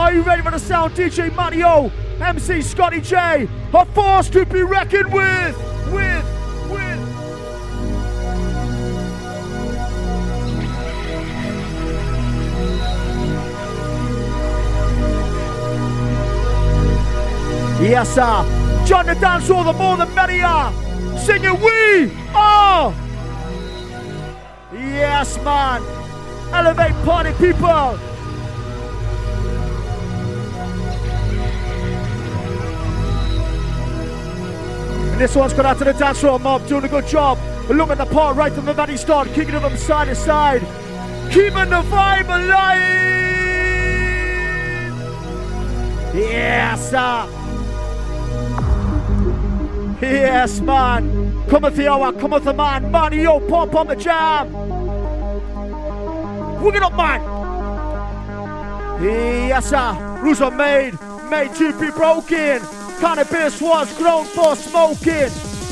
Are you ready for the sound? DJ Mario, MC Scotty J, a force to be reckoned with. Yes, sir. Join the dance hall, the more the merrier. Singing we are. Yes, man. Elevate party people. And this one's gone out to the dance floor mob, doing a good job. Looking the part right from the very start, kicking them side to side. Keeping the vibe alive. Yes, sir. Yes, man. Cometh the hour, cometh the man. Money, yo, pump on the jam. Wing it up, man. Yes, sir. Rules are made to be broken. Cannabis was grown for smoking.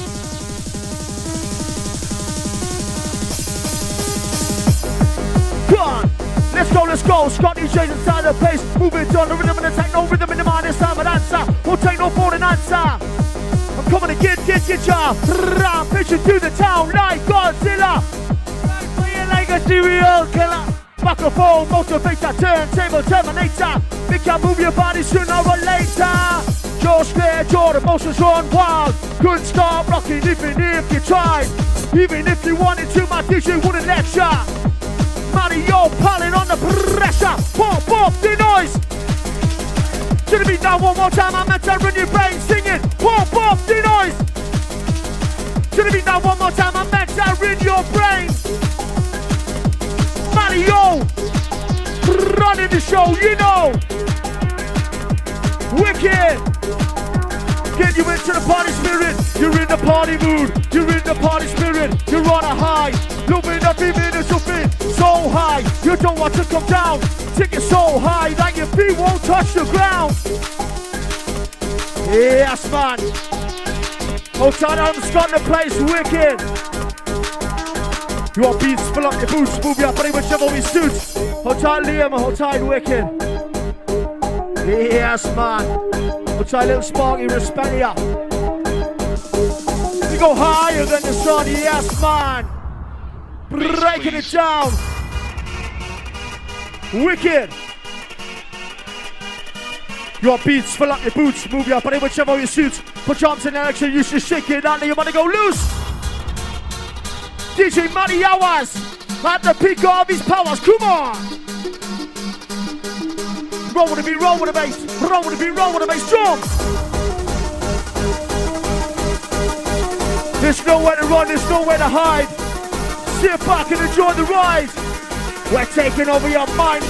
Come on. Let's go. Scotty J's inside the place. Moving on the rhythm and attack. No rhythm in the mind. It's time an answer. Won't take no for an answer. I'm coming to get ya. Rampaging through the town like Godzilla. Playing like a serial killer. Microphone, motivator, turntable, terminator. Make you move your body sooner or later. You're scared, your emotions run wild. Couldn't stop rocking even if you tried. Even if you wanted to, my DJ wouldn't let ya. Mario piling on the pressure. Pump up the noise. To the beat now one more time, I'm meant to run your brain singing. Pump up the noise. To the beat now one more time, I'm meant to run your brain. Mario, running the show, you know. Wicked. Get you into the party spirit. You're in the party mood. You're in the party spirit. You're on a high. Loving every minute of it. So high. You don't want to come down. Take it so high that your feet won't touch the ground. Yes, man. Outside on the Scott the place, wicked. You want beats, fill up your boots, move your body whichever way suits. Hold tight, Liam, hold tight, wicked. Yes, man. Hold tight, little Sparky, respect ya. You go higher than the sun, yes, man. Breaking it down. Wicked. Your beats, fill up your boots, move your body whichever way suits. Put your arms in action, you should shake it out, you wanna go loose. DJ Money Hours at the peak of his powers, come on! Roll with the beat, roll with the bass, roll with the beat, roll with the bass, jump! There's nowhere to run, there's nowhere to hide. Sit back and enjoy the ride. We're taking over your mind.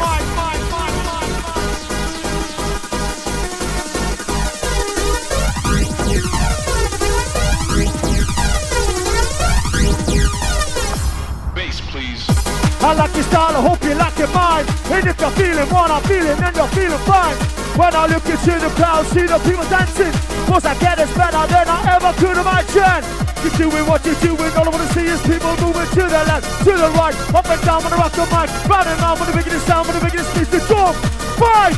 I like your style, I hope you like your mind. And if you're feeling what I'm feeling, then you're feeling fine. When I look into the crowd, see the people dancing. Once I get it's better than I ever could imagine. You're doing what you're doing, all I want to see is people moving to the left, to the right. Up and down when I rock the mic, round and round when the biggest sound, when the biggest speech, the drum. 5,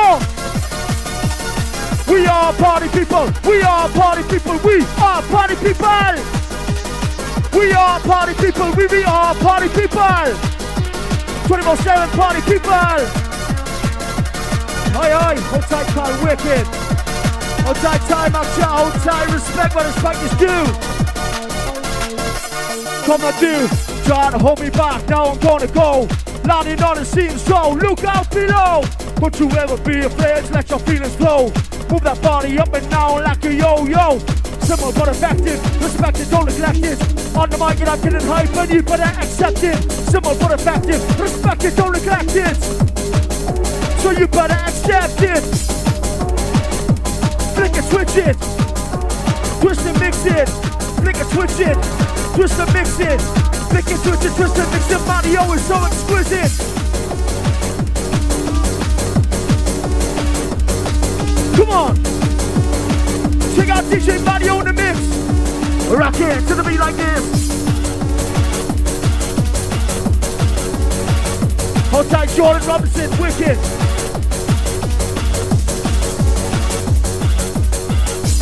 4. We are party people, we are party people, we are party people. We are party people, we are party people. 24/7 party people. Aye, hold tight, Kyle, wicked. Hold tight, time, hold tight, respect what respect is due. Come on, dude, try to hold me back, now I'm gonna go. Landing on the scene, so look out below. Don't you ever be afraid to let your feelings flow. Move that body up and down like a yo-yo. Simple but effective, respect it, don't neglect it. On the mic and I'm getting hype and you better accept it. Simple but effective, respect it, don't neglect it. So you better accept it. Flick it, switch it. Twist and mix it. Flick it, switch it. Twist and mix it. Flick it, switch it, twist and mix it. Mario is so exquisite. Come on. Check out DJ Mario in the mix. Rock it to the beat like this. Hold tight, Jordan Robinson, wicked.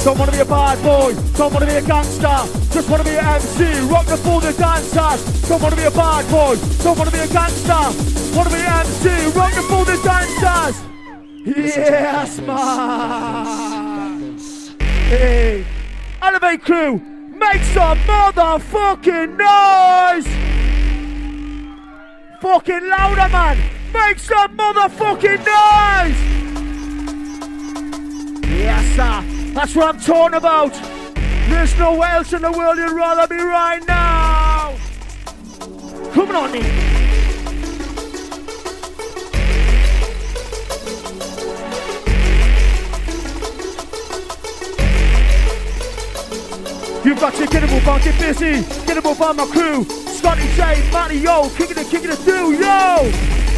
Don't wanna be a bad boy, don't wanna be a gangster. Just wanna be an MC, rocking for the dancers. Don't wanna be a bad boy, don't wanna be a gangster. Wanna be an MC, rocking for the dancers. Yes, man. Hey, Elevate crew, make some motherfucking noise. Fucking louder, man. Make some motherfucking noise. Yes, sir. That's what I'm talking about. There's nowhere else in the world you'd rather be right now. Come on in. You've got to get it move on, get busy. Get it move on, my crew. Scotty J, Matty, yo. Kicking it through, yo.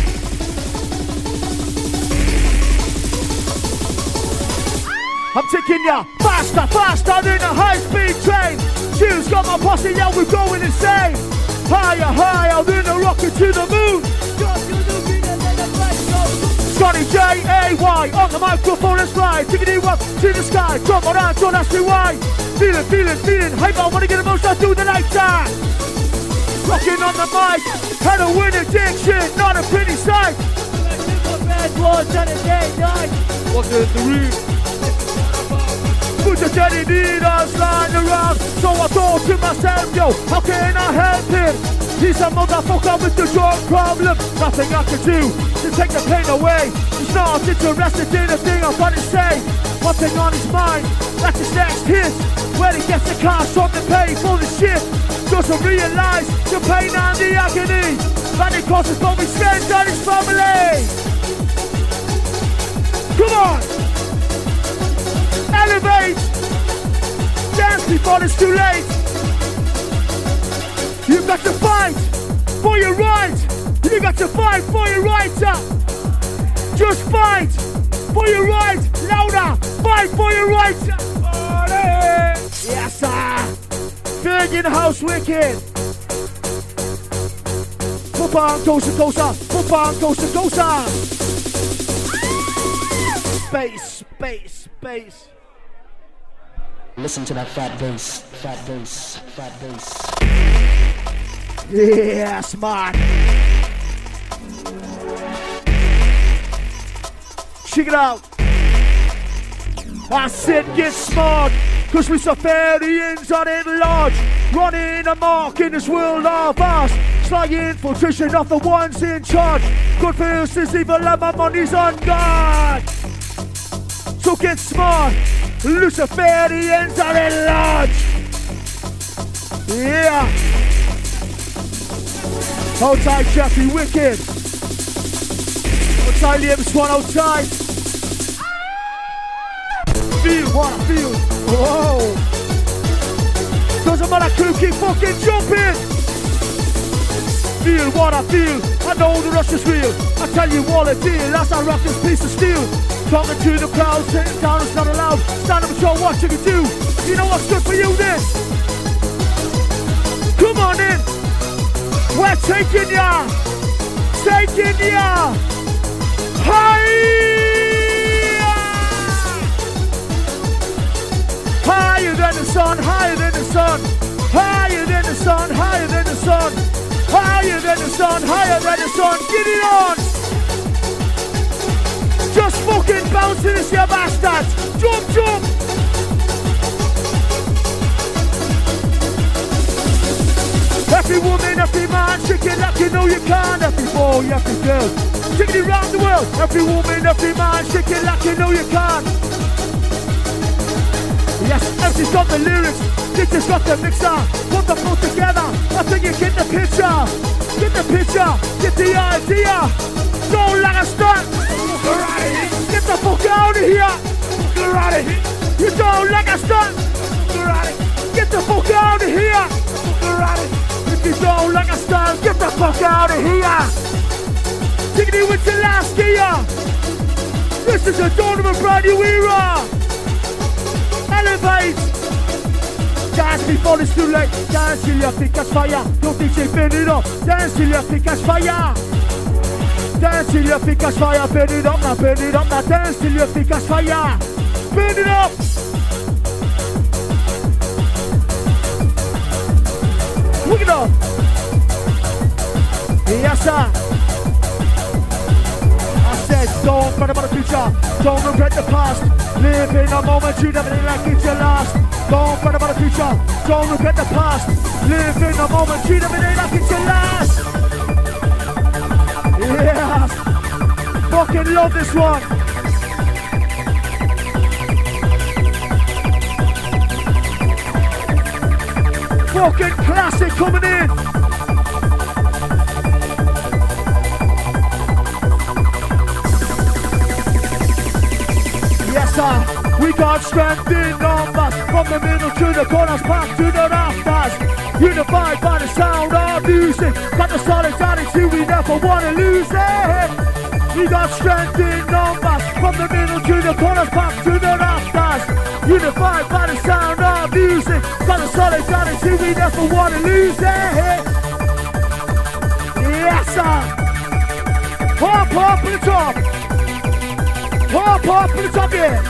I'm taking ya faster, faster than a high-speed train. Shoes got my posse, yeah, we're going insane. Higher, higher than a rocket to the moon. Scotty J-A-Y, on the microphone, let's fly. Tickety up to the sky, come on out, don't ask me why. Feeling, feeling, feeling, hype, I wanna get emotional through the night time. Rocking on the mic, had a win addiction, not a pretty sight. What's in the room? Put the daddy need us lying around. So I thought to myself, yo, how can I help him? He's a motherfucker with the drug problem. Nothing I can do to take the pain away. He's not interested in a thing I've got to say. One thing on his mind, that's his next hit. When he gets the cash from the pay for the shit. Doesn't realise the pain and the agony that it causes what we spend on his family. Come on! Elevate! Dance before it's too late! You've got to fight for your right! You got to fight for your right! Just fight for your right! Louder! Fight for your right! Yes, sir! Big in the house, wicked! Pop on, closer, closer! Pop on, closer, closer! Space, space, space! Listen to that fat bass, fat bass, fat bass. Yes, man. Check it out. I said get smart, cause Luciferians are in large. Running amok in this world of ours. Sly infiltration of the ones in charge. Good versus evil and my money's on guard. So get smart. Luciferians are in large. Yeah. Outside Jeffrey Wicked. Outside Liam Swan outside. Feel what I feel. Whoa. Doesn't matter, crew, keep fucking jumping. Feel what I feel. I know the rush is real. I tell you all a deal as I rock this piece of steel. Talking to the crowd, sitting down, it's not allowed. Stand up and show what you can do. You know what's good for you then? Come on in. We're taking ya. Taking ya. Higher. Higher than the sun, higher than the sun. Higher than the sun, higher than the sun. Higher than the sun, higher than the sun. Get it on. Just fucking bounce to this, you bastards! Jump, jump! Every woman, every man, shake it like you know you can. Every boy, every girl, take it around the world. Every woman, every man, shake it like you know you can. Yes, MC's got the lyrics, DJ's got the mixer. Put the both together, I think you get the picture. Get the picture, get the idea. Don't let us start. Get the fuck out of here! You don't like us done! Get the fuck out of here! If you don't like us done, get the fuck out of here! Taking you into last year! This is the dawn of a brand new era! Elevate! Dance before it's too late! Dance till your feet catch fire! Don't DJ burn it up! Dance till your feet catch fire! Dance till your feet catch fire, burn it up now, dance till your feet catch fire. Burn it up! Wicked up. Yes, sir. I said, don't fret about the future. Don't regret the past. Live in the moment. You never think like it's your last. Don't fret about the future. Don't regret the past. Live in the moment. You never think like it's your last. Yes. Fucking love this one. Fucking classic coming in. Yes, sir. We got strength in numbers. From the middle to the corners, back to the rafters. Unified by the sound of music. Got the solidarity, we never want to lose it. We got strength in numbers. From the middle to the corners, back to the rafters. Unified by the sound of music. Got the solidarity, we never want to lose it. Yes, sir. Hop, hop to the top. Hop, hop to the top, yeah.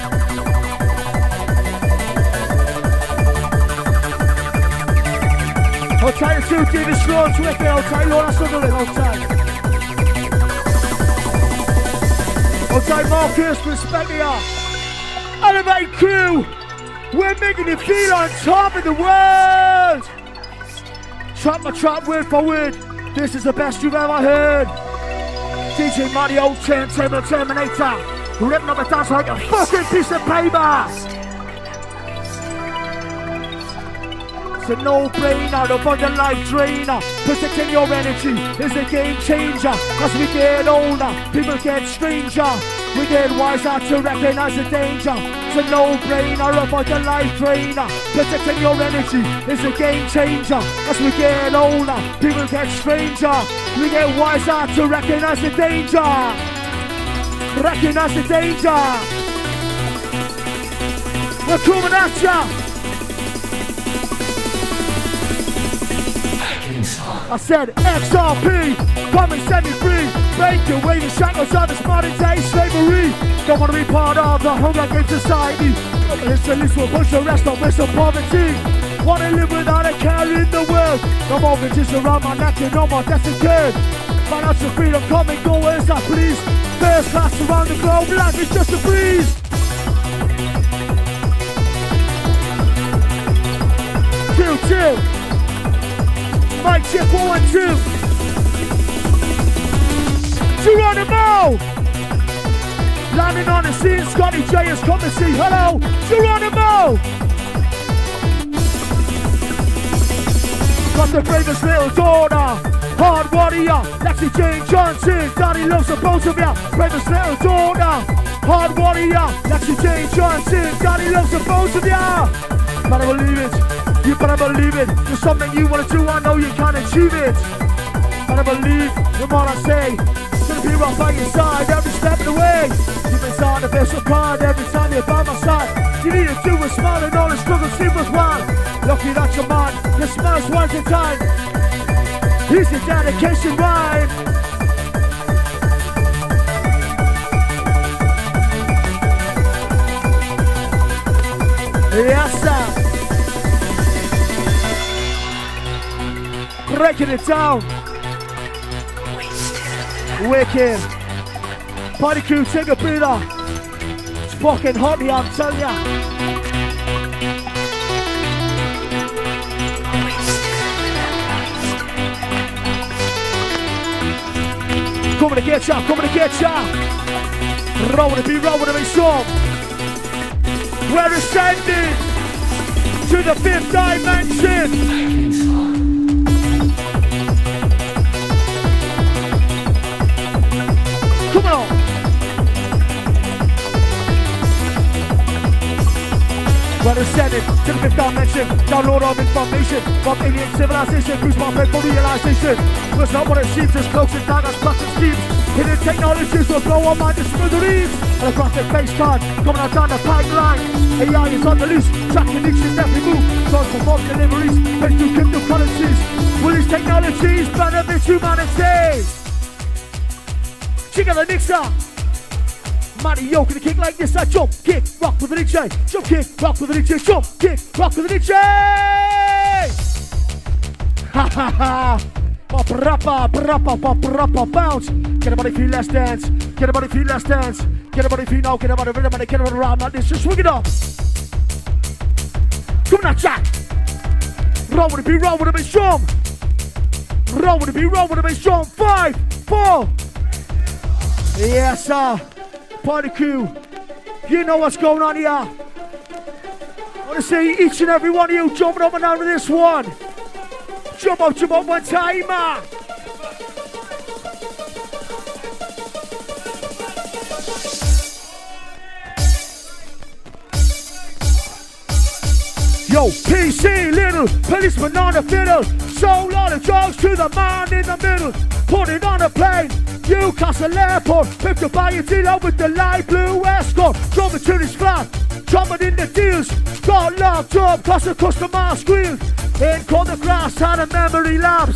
I'll try to do this slow and quick, I'll try you all that's under it, I'll try. I'll try Marcus, respect me up. Elevate crew, we're making you feel on top of the world. Trap my trap word for word, this is the best you've ever heard. DJ Mario, turntable Terminator, ripping up a dance like a fucking piece of paper. It's a no-brainer, avoid the life drainer. Protecting your energy is a game changer. As we get older, people get stranger. We get wiser to recognize the danger. It's a no-brainer, avoid the life drainer. Protecting your energy is a game changer. As we get older, people get stranger. We get wiser to recognize the danger. Recognize the danger. We're coming at ya. I said XRP, come and set me free. Break away the shackles of this modern day slavery. Don't want to be part of the Hunger Games society. It's a list will push the rest of us of poverty. Want to live without a care in the world. No more bitches around my neck and no more deaths occurred. Financial freedom, come and go as I please. First class around the globe, life is just a breeze. Chill. Mic check 1, 2. Geronimo! Landing on the scene, Scotty J has come to see. Hello, Geronimo! Got the bravest little daughter, hard warrior, Lexi Jane Johnson. Daddy loves the both of ya. Bravest little daughter, hard warrior, Lexi Jane Johnson. Daddy loves the both of ya. Better believe it. You better believe it. There's something you want to do, I know you can achieve it. Better believe in what I say. Gonna be right by your side every step of the way. You've been starting to feel so proud every time you're by my side. You need to do a smile and all the struggles seem worthwhile. Lucky that your man, your smile's once in time. Here's your dedication rhyme. Yes, sir. Breaking it down. Wicked. Party crew, take a breather. It's fucking hot here, I'm telling ya. Coming to get ya, coming to get ya. Roll with me, storm. We're ascending to the 5th dimension. Come on. We're ascending to the 5th dimension. Download of information from alien civilization. Cruise my head for realization. Was not what it seems, as close and dark as plastic schemes. Hidden technologies will blow our mind to smithereens. And across the face card, coming out down the pipeline. AI is on the loose, tracking each and every move. Transform deliveries, based through cryptocurrencies. Will these technologies benefit humanity? Check out the mixer. Matty Yo, can you kick like this? I jump, kick, rock with the DJ. Jump, kick, rock with the DJ. Jump, kick, rock with the DJ. Ha ha ha. Pop rappa, rappa, pop rappa, bounce. Get everybody feel, let's dance. Get everybody feel, let's dance. Get everybody feel now, get everybody rhythm, get everybody around like this. Just swing it up. Come on, Jack. Roll with the beat, roll with the bass drum. Roll with the beat, roll with the bass drum. 5, 4. Yes, sir. Party crew. You know what's going on here. I want to see each and every one of you jumping up and down to this one. Jump up one time. Yo, PC, little policeman on the fiddle. Sold all the drugs to the man in the middle. Put it on a plane, Newcastle Airport. Picked up by a dealer with the light blue escort. Drove it to this flat, jumping in the deals. Got locked up cause the customer squealed. Ain't called the grass, had a memory lapse.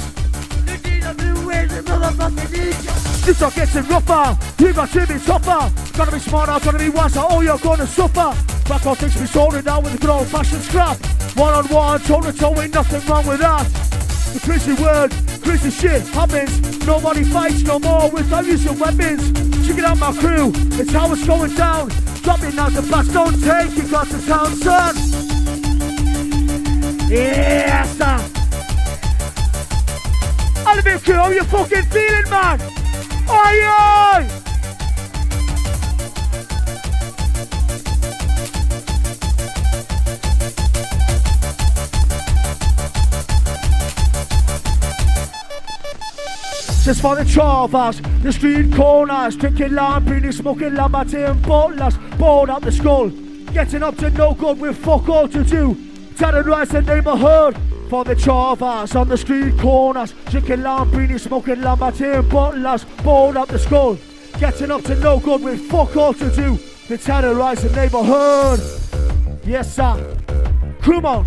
This all gets it rougher, you got to be tougher. Gotta be smarter, gotta be wiser, or you're gonna suffer. Back on things be sorted out with the good old fashioned scrap. One on one, toe to toe, ain't nothing wrong with that. The crazy world, crazy shit happens. Nobody fights no more with our use of weapons. Check it out my crew, it's how it's going down. Dropping out the bats, don't take it, got the town, son. Yes, sir. Oliver crew, how you fucking feeling, man? Oi, oi! Just for the chavas, the street corners, drinking lambrini, smoking lamberty and butlers, bored up the skull, getting up to no good with fuck all to do. Terrorise the neighbourhood for the chavas on the street corners, drinking lambrini, smoking lamberty and butlers, bored up the skull, getting up to no good with fuck all to do. To terrorise the neighbourhood. Yes, sir. Come on.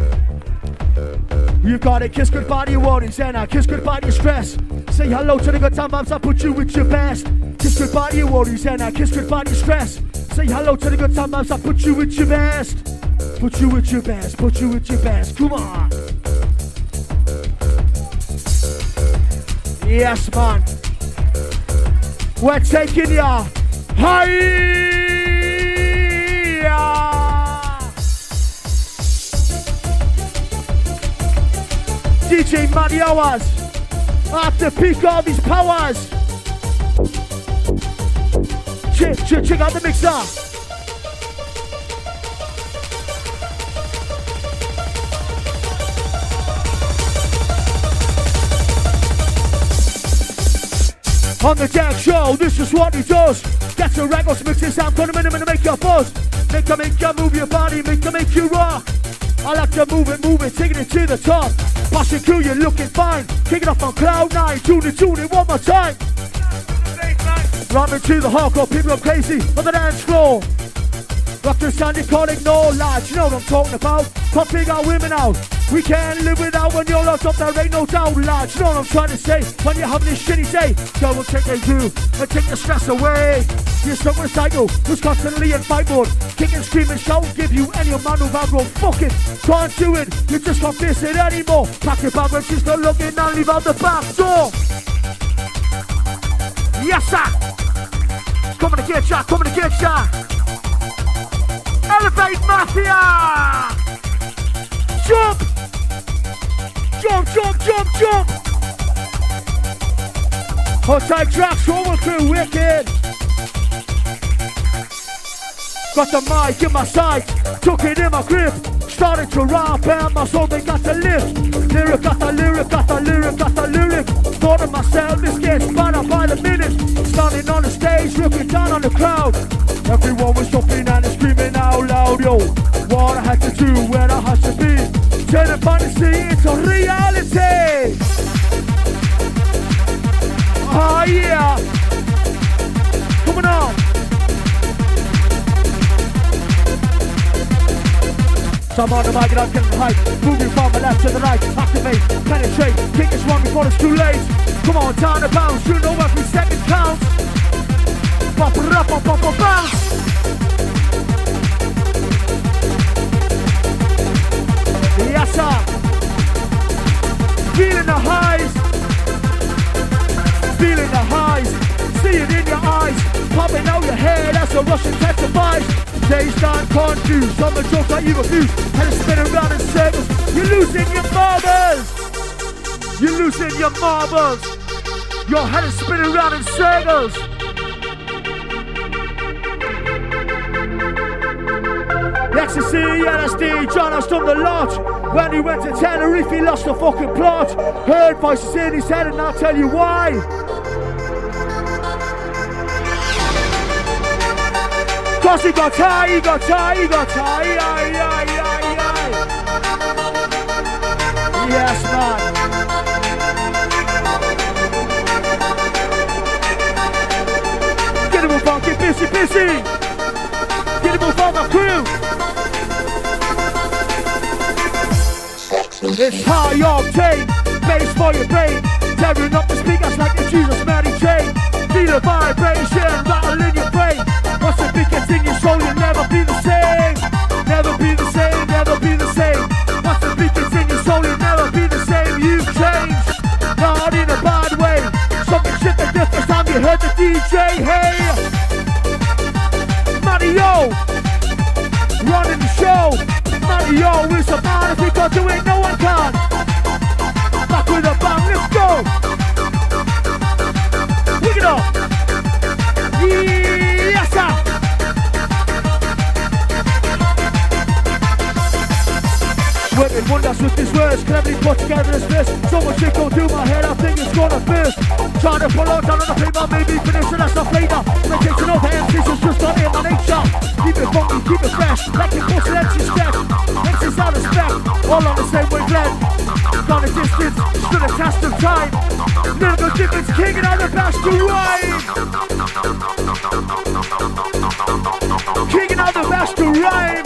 You gotta kiss goodbye to your worries and I kiss goodbye to your stress. Say hello to the good time vibes, I put you with your best. Kiss goodbye to your worries and I kiss goodbye to your stress. Say hello to the good time vibes, I put you with your best. Put you with your best, put you with your best, come on. Yes, man. We're taking ya higher. DJ Manny Hours at the peak of his powers. Check out the mixer. On the Jack Show, this is what he does. Get your records mixes, I'm gonna make your buzz. Make you move your body, make you rock. I like to move it, taking it to the top. Passing through, you're looking fine. Kicking off on cloud 9, tune it one more time. Rhyming to the hardcore, people go crazy on the dance floor. Rock the sound, you can't ignore, lads, you know what I'm talking about. Pumping our women out, we can't live without when you're locked up, there ain't no doubt, lads. You know what I'm trying to say, when you're having this shitty day, go and take a groove and take the stress away. You're stuck with a cycle, who's constantly in fight mode. Kicking, screaming, shout, give you any amount of aggro. Fuck it, can't do it, you just can't face it anymore. Pack your bag when she's not looking and leave out the back door. Yes, sir. Coming to get ya, coming to get ya. Elevate Mafia! Jump! Jump, jump, jump, jump! Hot tight tracks, over crew, wicked! Got the mic in my sight, took it in my grip. Started to rap and my soul they got to lift. Lyric after lyric after lyric after lyric. Thought of myself, this gets better by the minute. Standing on the stage, looking down on the crowd. Everyone was jumping and screaming out loud, yo. What I had to do, where I had to be. Turn the fantasy into reality. Oh yeah. Coming on. So I'm on the mic and I'm getting hype. Moving from the left to the right. Activate, penetrate, kick this one before it's too late. Come on, down the bounce, you know every second counts. Pop it up, pop, pop, pop, bounce. Yes, sir. rush intensifies. They stand confused, some a joke that you abuse. And it's spinning around in circles. You're losing your marbles. You're losing your marbles. Your head is spinning around in circles. Ecstasy, LSD, John has done the lot. When he went to Tenerife, he lost the fucking plot. Heard voices in his head and I'll tell you why. Cause he got high, he got high, he got high, aye, aye, aye, aye. Yes, man. Get him up on, get busy, busy. Get him up on my crew. It's high octane, bass for your brain. Tearing up the speakers like a Jesus Mary chain. Feel the vibration, rattle in your brain. Once the beat gets in your soul, you'll never be the same. Never be the same, never be the same. Once the beat gets in your soul, you'll never be the same. You've changed, not in a bad way. Something shit the different time you heard the DJ. Hey, Mario, running the show. Mario is a man, if he can't do it, no one can. Back with a bang, let's go. Pick it up. Yes, sir. Working wonders with these words, cleverly put together this list. So much shit go through my head, I think it's gonna burst. Trying to pull out down on the paper, maybe finish it, that's not flavor. Meditation of MCs is just not in my nature. Keep it funky, keep it fresh, like it puts an MC step. MCs out of spec, all on the same wavelength. Gone a distance, stood a test of time. Little bit difference, king and out the bash to rhyme. King and out the bash to rhyme.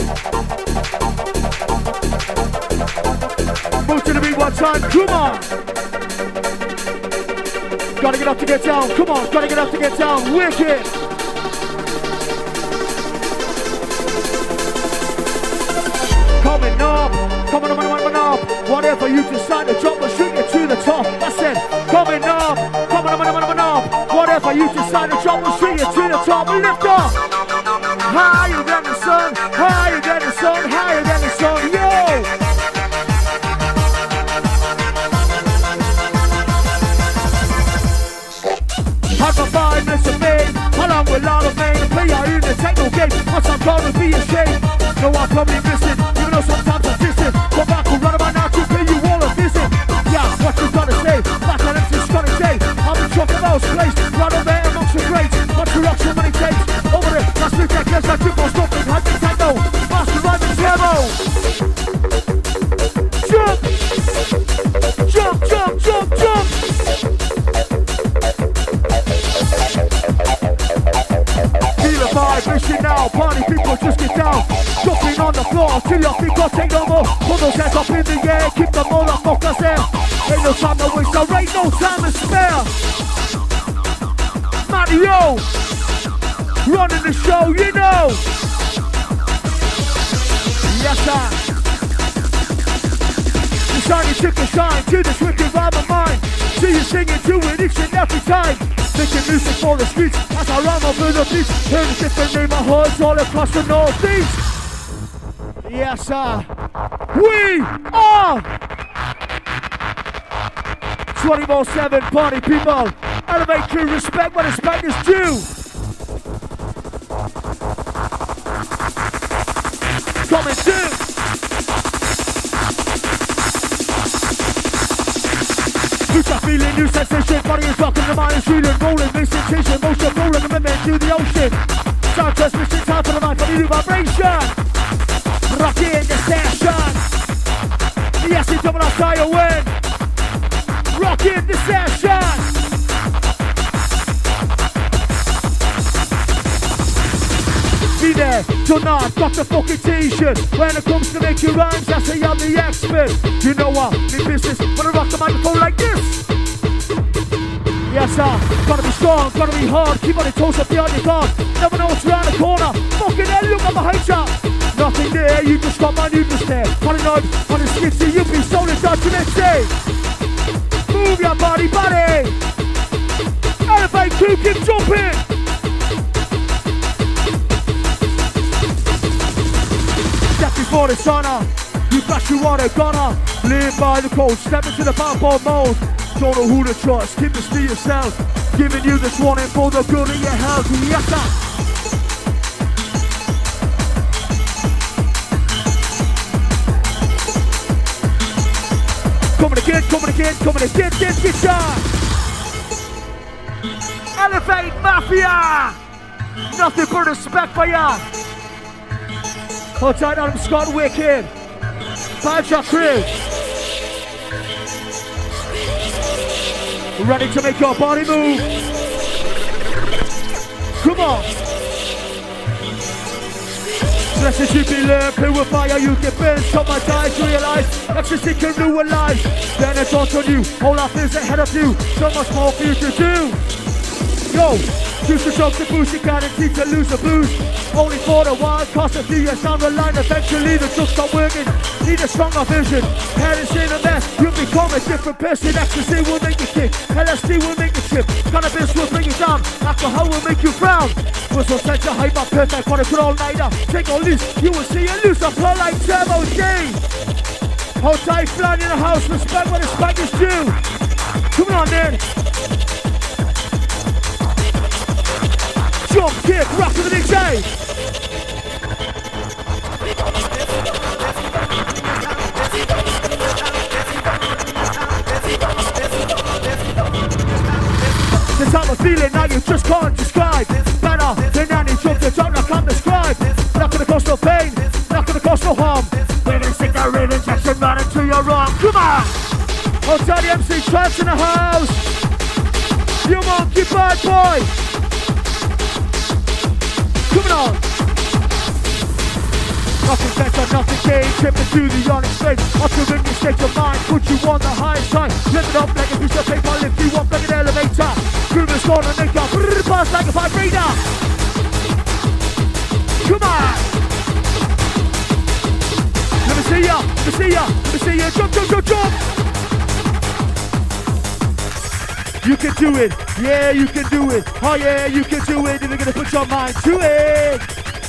Move to the beat one time, come on. Gotta get up to get down, come on, gotta get up to get down, wicked. Coming up, coming up. Whatever you decide to drop, we'll shoot you to the top. I said, coming up. Whatever you decide to drop, we'll shoot you to the top. Lift up, higher than the sun, higher than the sun, higher than the sun, yo. Hard for 5 minutes of fame, along with a lot of main. Play out in the techno game, once I'm gonna be ashamed. No, I'm probably missing, even though sometimes I'm dissing. Come back and run about now to pay you all a visit. Yeah, what you gotta say, back on empty Scotty day. I'm in trouble about place, right over there amongst the greats. What's your option when it takes? Over there, last week I guess I took on something, had the techno. Master rhyme and turbo. Jump! Jump, jump, jump, jump! Feel the vibe, listen now, party people just get down. Jumping on the floor till your feet can't take no more. Put those hands up in the air, keep them all up, focus there. Ain't no time to waste, there ain't no time to spare. Mario, running the show, you know. Yes, sir. You shine, chicken shine to this wicked rhyme of mine. See you singing to it each and every time. Making music for the streets as I rhyme over the beats. Hear the different neighborhoods all across the northeast. Yes, sir. We are 24/7 party people. Elevate true respect when respect is due. Coming soon. New start feeling, new sensation. Body is rocking, the mind is feeling, rolling, new sensation, motion, rolling, commitment to the ocean. Sound transmission, time for the mind, for the new vibration. Rock in the session. Yes, it's double our style win. Rock in the session. Be there, tonight, got the fucking t-shirt. When it comes to making rhymes, I say I'm the expert. You know what, in business, when I rock the microphone like this. Yes, sir, gotta be strong, gotta be hard. Keep on your toes up behind your guard. Never know what's around the corner. Fucking hell, look at behind you. Nothing there, you just got my new just there. On the knife, on the skitsy, you be so in touch with next day. Move your body, Elevate, keep jumping. for dishonor. You flash, you want it, gonna live by the code. Step into the powerful mode. Don't know who to trust, keep this to yourself. Giving you this warning for the good of your health. Yes, sir. Coming again, get ya! Elevate Mafia! Nothing but respect for ya! Hold tight on him, Scott Wicked. 5-shot crew. Ready to make your body move. Come on. Blessed you be learned, purify you get burned. Shut my eyes, realize ecstasy can ruin life. Then it's all on you, whole life is ahead of you. So much more for you to do. Yo, choose to choke the boost, you guaranteed to lose the boost. Only for the wild, cost a few years down the line. Eventually the drugs start working, need a stronger vision. Head is in a mess, you'll become a different person. Ecstasy will make you kick, LSD will make you trip. Cannabis will bring you down, alcohol will make you frown. Was so set to hype up perfect for a good all-nighter. Take or loose, you will see a loose up like Turbo G. Hold tight, flying in the house, respect what respect is due. Come on then. Jump, kick, rock to the DJ. The type of feeling now you just can't describe. Better than any drug you don't, I can't describe. Not gonna cause no pain, not gonna cause no harm. When they stick a real injection right into your arm. Come on! Outside the MC Traps in the house. You monkey bad boy. Coming on! Nothing better, nothing gain, tripping through the unexplained. Altering your state of mind, put you on the highest side. Lift it up like a piece of paper, lift you up like an elevator. Groove is gonna make up, pass like a vibrator. Come on! Let me see ya, let me see ya, let me see ya. Jump, jump, jump, jump! You can do it, yeah, you can do it. Oh yeah, you can do it if you're gonna put your mind to it.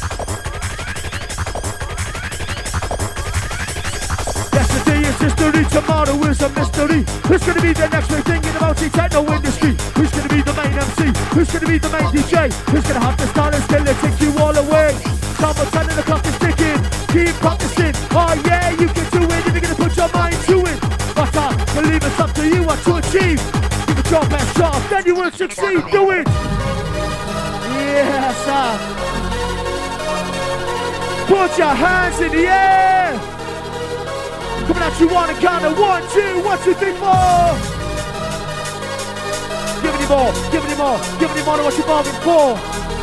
Yesterday is history, tomorrow is a mystery. Who's gonna be the next big thing in the multi-techno industry? Who's gonna be the main MC? Who's gonna be the main DJ? Who's gonna have the style and skill to take you all away? Someone telling the clock is ticking, keep practicing. Oh yeah, you can do it if you're gonna put your mind to it. But I believe it's up to you what to achieve. Your best shot, then you will succeed. Do it. Yes, sir. Put your hands in the air. Coming at you on a count of 1, 2, 1, 2, 3, 4. Give me more, give me more, give me more than what you bargained for.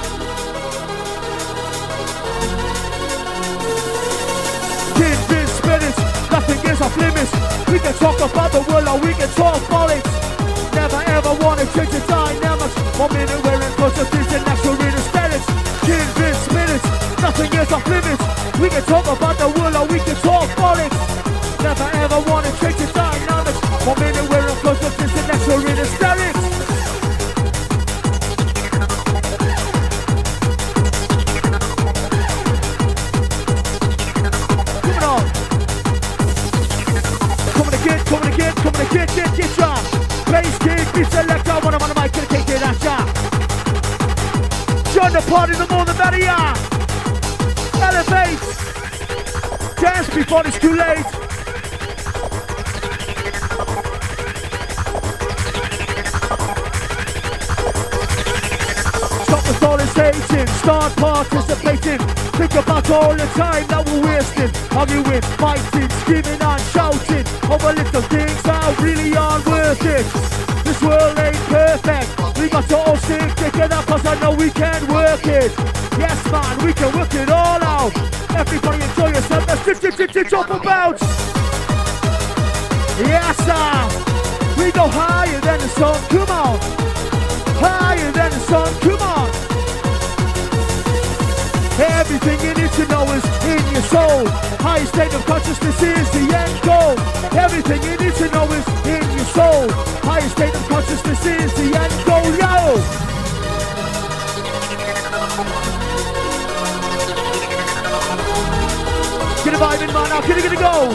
Tin bin spirits, nothing is off limits. We can talk about the world or we can talk politics. Never ever wanna change the dynamics. 1 minute we're in close to vision, natural aesthetics. Convince minutes, nothing is off limits. We can talk about the world or we can talk politics. Never ever wanna change the dynamics. 1 minute we're in close to vision, natural aesthetics. Coming on. Coming again, get ya. Bass kick, beat selector, when I'm on the mic, gonna take it at ya. Join the party, the more the better, yeah. Elevate. Dance before it's too late. Stop the stolen hating, start participating. Think about all the time that we're wasting. Arguing, fighting, screaming and shouting over little things that really aren't worth it. This world ain't perfect. We got to all stick together cause I know we can work it. Yes man, we can work it all out. Everybody enjoy yourself, let's jump about. Yes sir, we go higher than the sun, come on. Higher than the sun, come on. Everything you need to know is in your soul. Highest state of consciousness is the end goal. Everything you need to know is in your soul. Highest state of consciousness is the end goal, yo! Get a vibe in, man. Now, get it, go.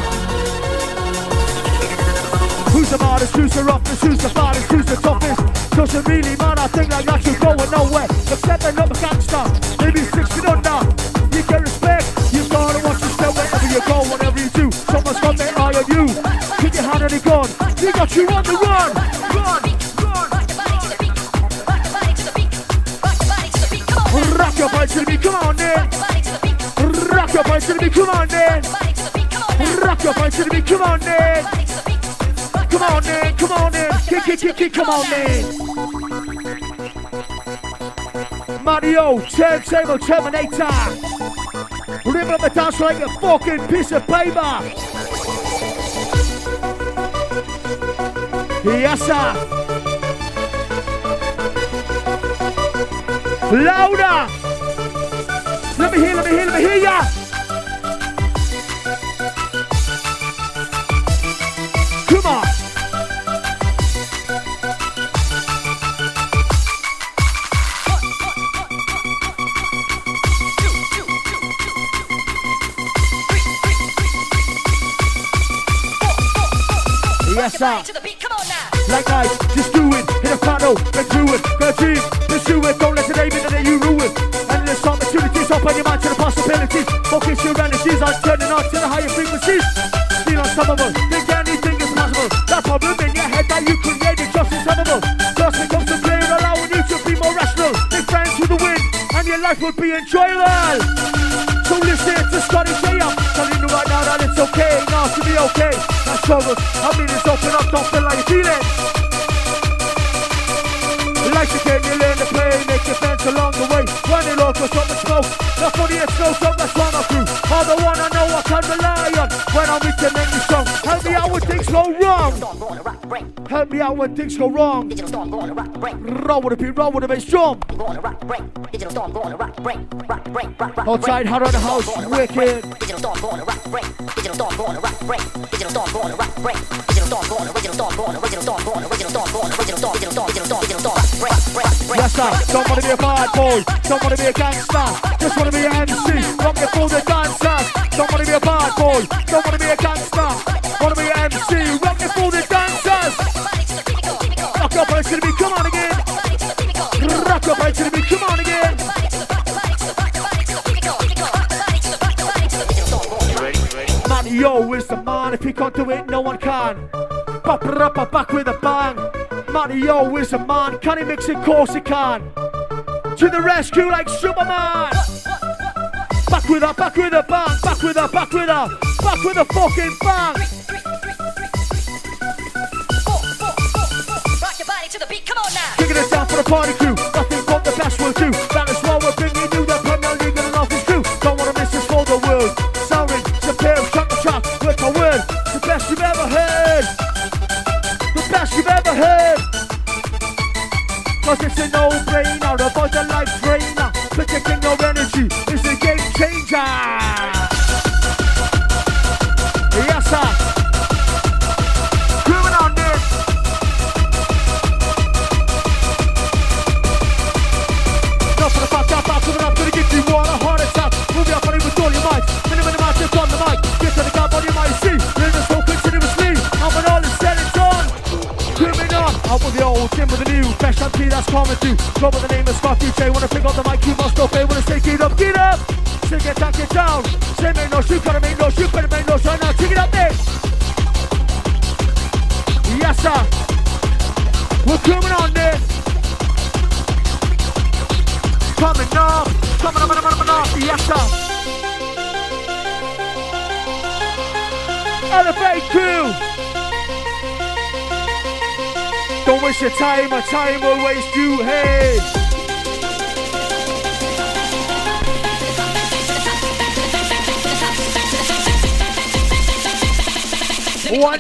Who's the hardest, who's the roughest, who's the farthest, who's the toughest? Doesn't really matter, I think like that you're going nowhere. Except I'm not a gangster, maybe 6 feet under. You get respect, you gotta watch your step wherever you go, whatever you do. Someone's got their eye on you. Keep your hand on the gun, you got you on the run. Run, run. Rock your body to the beat, come on then. Rock your body to the beat, come on then. Rock your body to the beat, come on then. Come on then, come on then, kick, come on then. Mario, turntable Terminator. Ripping up the dance like a fucking piece of paper. Yes, sir. Louder. Let me hear ya. Come on. Yes, sir. Like I just do it, hit a paddle, then do it, go dream, pursue it, don't let it aim in and you ruin. Endless opportunities, open your mind to the possibilities. Focus your energies on turning on to the higher frequencies. Feel unstoppable, think anything is possible. That problem in your head that you created just unstoppable. Just becomes so clear, allowing you to be more rational. Make friends with the wind, and your life will be enjoyable. So listen to Scotty J, I'm telling you right now that it's okay, now to be okay. Now struggles, I mean it's open up, don't feel like you feel it. Like the game, you learn to play, make your friends along the way. Running low, cause up and smoke, not funny it's no song, that's what I'm through. All the one I know I can rely on, when I'm with them, make me strong. Help me out when things go wrong. Help me out when things go wrong. Roll with the beat, roll with the bass drum. Outside, hard on the house, wicked. Yes, sir. Don't wanna be a bad boy, don't wanna be a gangster, just wanna be an MC, rock it for the dancers. Don't wanna be a bad boy, don't wanna be a gangster, wanna be an MC, rock it for the dancers. Rock your body to the beat, come on again. Rock your body to the beat, come on again. Mario is the man, if he can't do it, no one can. Pop it up, back with a bang. Mario is a man, can he mix it? Course he can. To the rescue like Superman. Back with a bang, back with a fucking bang. Rock your body to the beat, come on now. Kicking it down for the party crew, nothing but the best will do. That is why we're bringing you the Premier League and off is true. Don't wanna miss this for the world. Sounding, superb, track to track, word for word. The best you've ever heard. The best you've ever heard. Cause it's a no-brainer, avoid the life drainer. Protecting your energy is a game changer. Yes, sir. Grooving on this. Go for the back, coming up to the gift you want a heart attack. Move your body with all your might. Minimum just on the mic. Get to the gap on your mic, see. Learn the soul continuously. I'm an all is said and done. Grooving on. Out with the old, in with the new. Fresh and tea, that's common too. Go with the name of Scott DJ. Wanna pick up the mic, you must obey. Wanna say get up, get up. Say get down, get down. Say make no shoot, gotta make no shoot, better make no shoot. Now take it up there. Yes, sir. We're coming on this. Coming up. Yes, sir. Elevate crew. Don't waste your time, my time will waste you, hey. One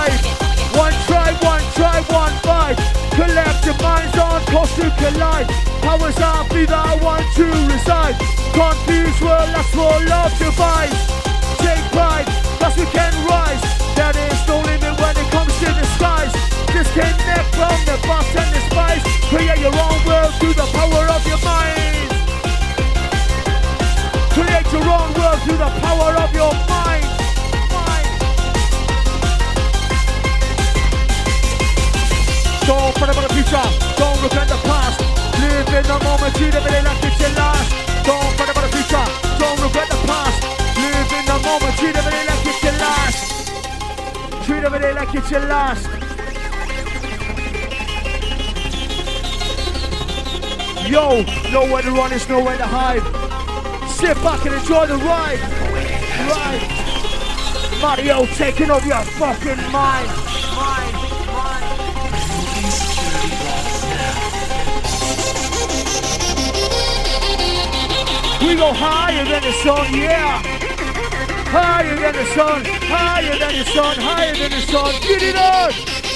tribe, one fight. Collective minds on course to collide. Powers are be that one to reside. Confused world, that's what love divides. Take pride, thus we can rise. There is no limit when it comes to the skies. Disconnect from the boss and the spice. Create your own world through the power of your mind. Create your own world through the power of your mind. Don't forget about the future. Don't look at the past. Live in the moment. Treat every day like it's your last. Don't forget about the future. Don't look at the past. Live in the moment. Treat every day like it's your last. Treat every day like it's your last. Yo, nowhere to run is nowhere to hide. Sit back and enjoy the ride. Mario taking over your fucking mind. We go higher than the sun, yeah. Higher than the sun, higher than the sun, higher than the sun. Get it on!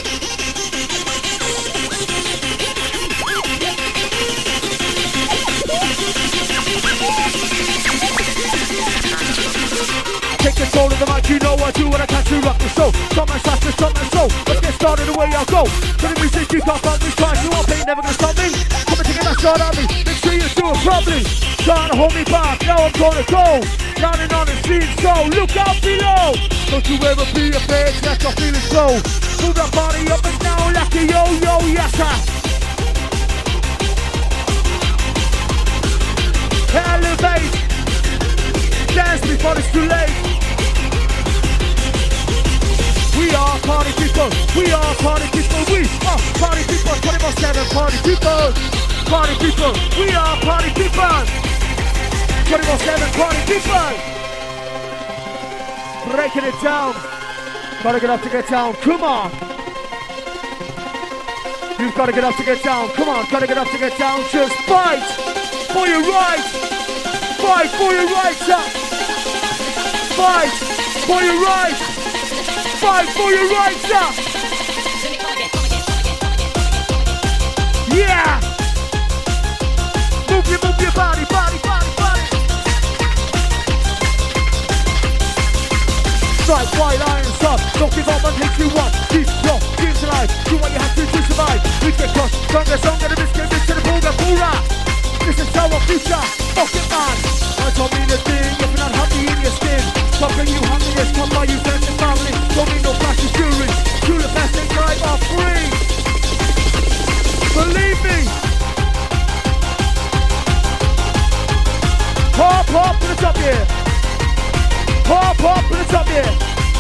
Take control of the mic, you know I do what I can to rock the show. Stop my shots, stop my show. Let's get started the way I go. So the music you can't find me, try you won't pay, never gonna stop me. Come and take a shot at me, make sure you do it properly. Trying to hold me back, now I'm gonna go. Landing on the scene, so look out below. Don't you ever be afraid, let your feelings flow. Move that body up and down like a yo-yo, yes sir. Elevate, dance before it's too late. We are party people, we are party people, we are party people, 24/7 party people. Party people, we are party people. 24/7 party people. Breaking it down. Gotta get up to get down. Come on. You've gotta get up to get down. Come on, gotta get up to get down. Just fight for your rights. Fight for your rights up. Fight for your rights. Fight for your rights up. Yeah. Move your body. Strike white iron sun. Don't give up and take you one. Keep your dreams alive. Do what you have to survive. We get crushed. Stronger, the biscuit, bitch to the bull. This is our future. Fuck it, man. I told me the thing. If you're not happy in your skin, something you happiness. Come by you, friends and family. Don't need no flashy jewelry. Do the best in life are free. Believe me. Hop to the top here. Hop to the top here.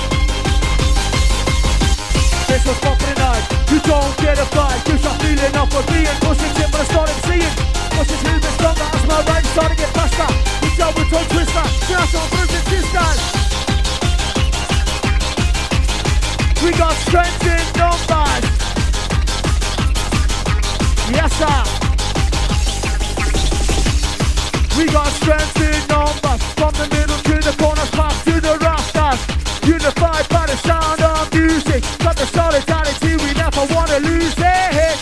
This was popping tonight. You don't get a fight. You start feeling up for being pushing shit, but I started seeing. Pushing a little bit stronger as my ride started to get faster. We dealt with tongue twister. Just on Bruce's sisters. We got strength in numbers. Yes, sir. We got strength in numbers. From the middle to the corners, past to the rafters. Unified by the sound of music. Got the solidarity, we never wanna lose it.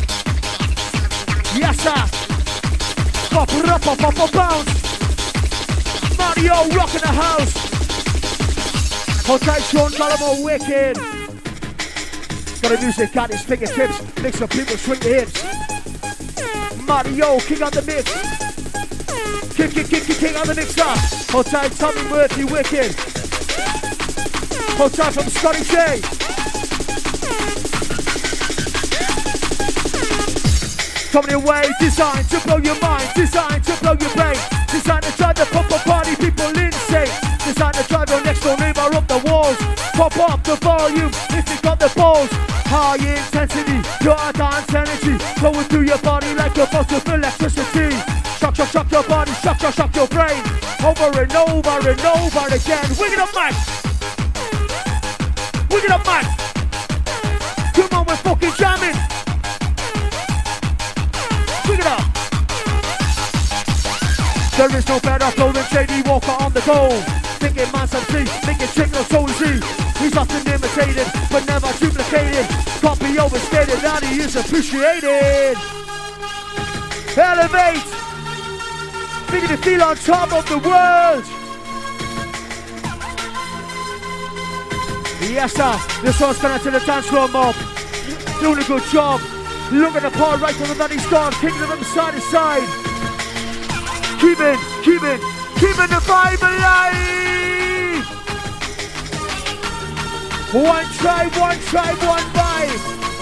Yes, sir. Pop, bounce. Mario rocking the house. Hold tight, Sean, Colombo, wicked. Got the music, got his fingertips. Makes some people swing the hips. Mario, king on the mix. King on the mixer. Hold tight, Tommy Murphy, wicked. Hold tight from Scotty J. Coming your way, designed to blow your mind, designed to blow your brain, designed to drive the pop-up party people insane, designed to drive your next door neighbor up the walls, pop up the volume if you got the balls. High intensity, your dance energy, going through your body like a bolt of electricity. Shock your body, shock your brain. Over and over and over again. Wing it up, man. Wing it up, man. Come on, we're fucking jamming. Wing it up. There is no better flow than JD Walker on the go. Thinking man some free, making chicken so easy. He's often imitated, but never duplicated. Can't be overstated, that he is appreciated. Elevate. Making you feel on top of the world. Yes, sir. This one's going to the dance floor mob. Doing a good job. Look at the part right from the money's gone. Kicking them side to side. Keep in. Keeping the vibe alive. One tribe, one vibe.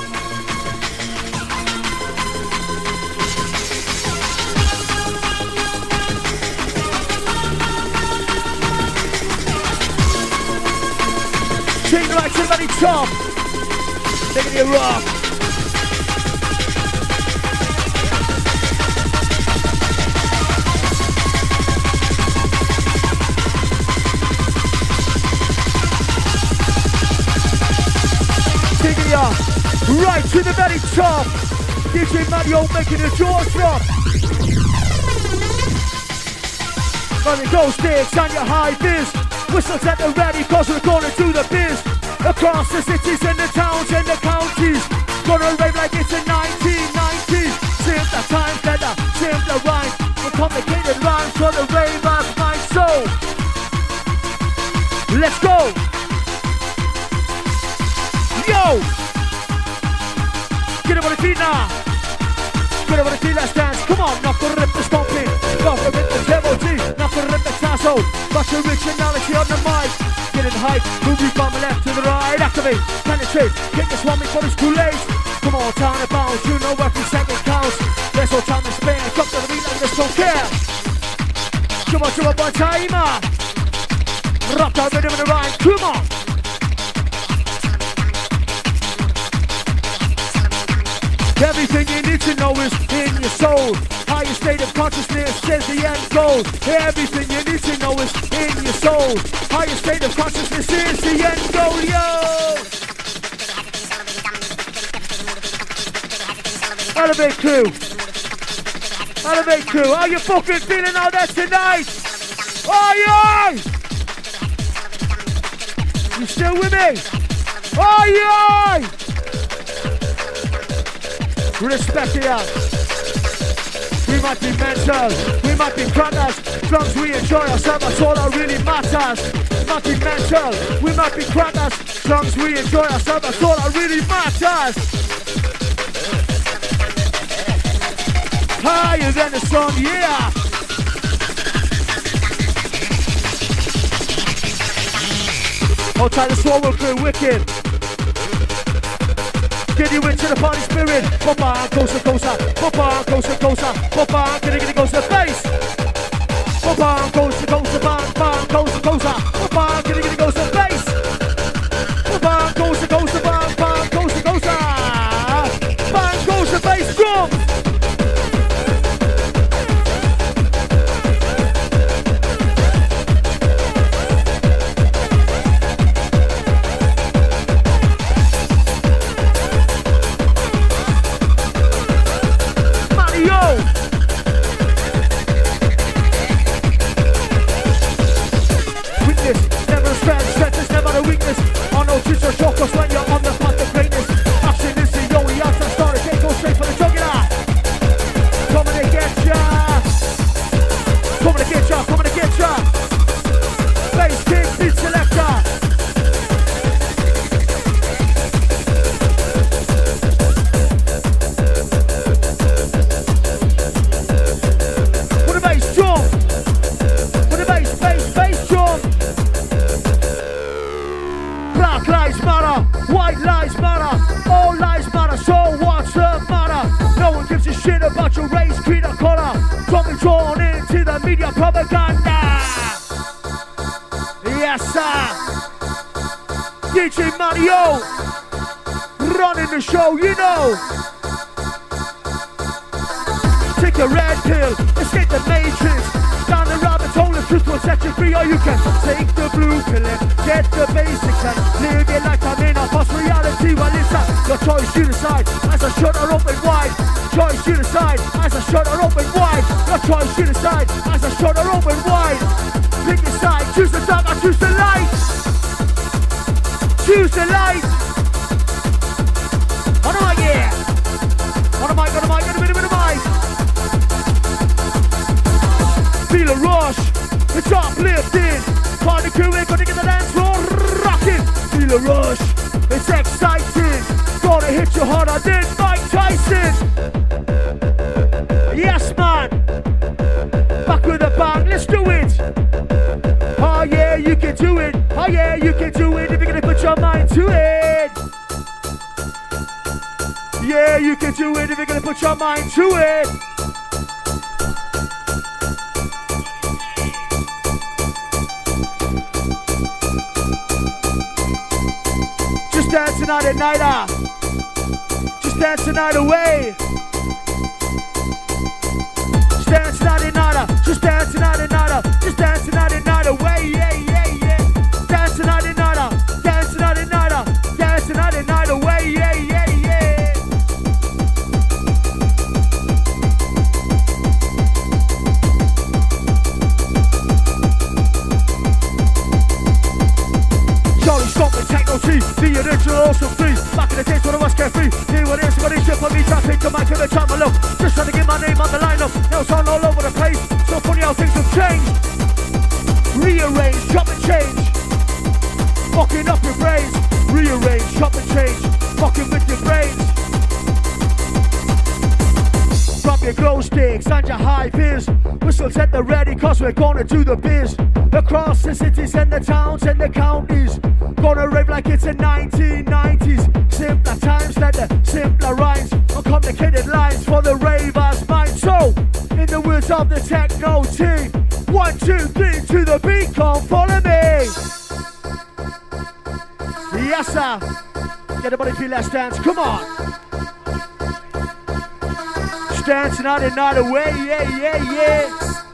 Take right to the very top. Taking it rock. Taking ya right to the very top. DJ Mario making the jaws drop. Running gold sticks on your high vis. Whistles at the ready, cause we're gonna do the biz. Across the cities and the towns and the counties. Gonna rave like it's the 1990s. Simpler times, better, simpler rhymes. More complicated rhymes for the ravers, my soul. Let's go! Yo! Get up on the feet now. Get up on the feet, let's dance. Come on, knock the rip the stomping. Knock the rip the devotee. Knock the rip the tassel. Got your originality on the mic. Getting hype, move you from the left to the right. Activate, penetrate, kick the swarming for it's too late. Come on, town and bounce, you know every second counts. There's no time to spare, drop to the beat like this, don't care. Come on, one time. Rock that rhythm in the rhyme, come on. Everything you need to know is in your soul. Higher state of consciousness is the end goal. Everything you need to know is in your soul. Higher state of consciousness is the end goal, yo! Elevate crew. Elevate crew. Are you fucking feeling all that tonight? Are you? You still with me? Are you? Respect it up. We might be mental, we might be crackers. Drums we enjoy ourselves, that's all that really matters. Might be mental, we might be crackers. Drums we enjoy ourselves, that's all that really matters. Higher than the sun, yeah. Hold tight, the sword will feel wicked. Get you into the party spirit. Pop on, closer, closer. Pop on, closer, closer. Pop on, get it goes to the face. Pop on, closer, closer. Pop on, closer, closer. Pop on, get it goes to the face. Pop on, closer, closer. Pop on, closer, closer. Pop on, closer, bass drum. Focus when you're on the path of greatness. Action is the only answer. Start again, go straight for the jugular. Coming to get ya. Coming to get ya, coming to get ya. Bass kick, beat selector. With the bass drum. With the bass drum. Black lives matter, white lives matter, all lives matter, so what's the matter? No one gives a shit about your race, creed or colour. Don't be drawn into the media propaganda. Yes sir. DJ Mario, running the show, you know. Take a red pill, escape the matrix. Down the rabbit hole, the truth will set you free. Or you can take the blue pill and get the basics and live your life. I'm in a false reality. Well, it's your choice, you decide. As I shut her open wide. Choice, you decide. As I shut her open wide. Your choice, you decide. As I shut her open wide. Pick your side. Choose the dark, I choose the light. Choose the light. On the mic, yeah. On the mic, on the mic, on the mic. Feel a rush, it's uplifting. Party crew, we're gonna get the dance floor rocking. Feel a rush, it's exciting. Gonna hit you harder than Mike Tyson. Yes, man. Back with a bang, let's do it. to it. Yeah, you can do it if you're gonna put your mind to it. Just dance the night at nighter. Just dance the night away. Just dance the night at nighter. Just dance the night at nighter. Just dance the night at night away. Yeah, yeah, yeah. Dance the night at nighter. Dance the night at nighter. Dance the night at night away. Yeah, yeah, yeah. Charlie Stockman, Techno T, the original awesome free. Back in the days when I was carefree. Here what is, what is shit for me? Try to pick the mic and the time I look. Just trying to get my name on the lineup. Now it's all over the place. So funny how things have changed. Rearrange, chop and change. Fucking up your brains. Rearrange, chop and change. Fucking with your brains. Drop your glow sticks and your high vis. Whistles at the ready, cause we're gonna do the biz. Across the cities and the towns and the counties. Gonna rave like it's the 1990s. Simpler times like the simpler rhymes. Uncomplicated lines for the ravers' mind. So, in the words of the Techno team, 1, 2, 3 to the beat, come follow me. Yes, sir. Get the body feel, let's dance, come on. Just dancing out and night away, yeah, yeah, yeah.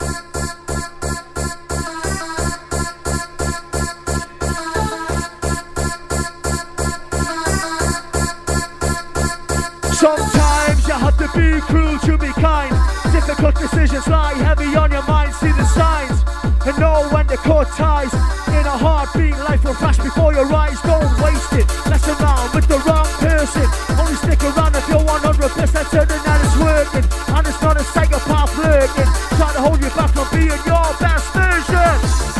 Sometimes you have to be cruel to be kind. Difficult decisions lie heavy on your mind. See the signs and know when to cut ties. In a heartbeat, life will flash before your eyes. Don't waste it, mess around with the wrong person. Only stick around if you're 100% certain that it's working. And it's not a psychopath lurking, trying to hold you back from being your best version.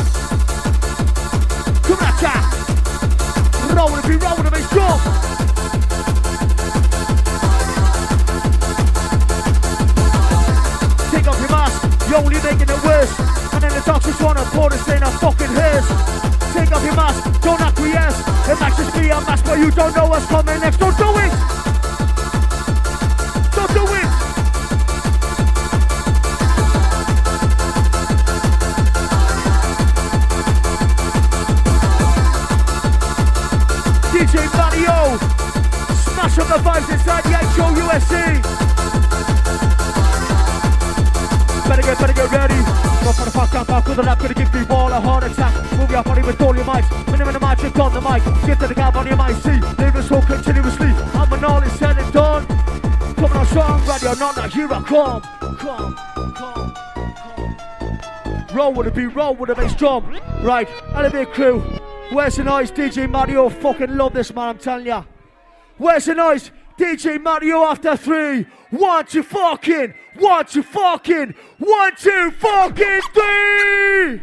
Come at ya. Roll with me, jump. Take off your mask, you're only making it worse. And then the doctors wanna pour this in a fucking hearse. Take off your mask, don't acquiesce. It might just be a mask, but you don't know what's coming next. Don't do it! Don't do it! DJ Mario, smash up the vibes inside the HOUSC. Better get ready. Go for the fuck up, back with the lap, gonna give the wall a heart attack. Move your body with all your might. Minimum the magic on the mic. Get to the gap on your mic, see. Leave us all continuously. I'm when all is said and done. Coming on strong, ready or not, now here I come. Come. Roll with the beat, roll with the bass drum. Right, Elevate crew. Where's the noise? DJ Mario, fucking love this man, I'm telling ya. Where's the noise? DJ Mario after 3. 1, 2, fucking. 1, 2, fucking. 1, 2, fucking 3.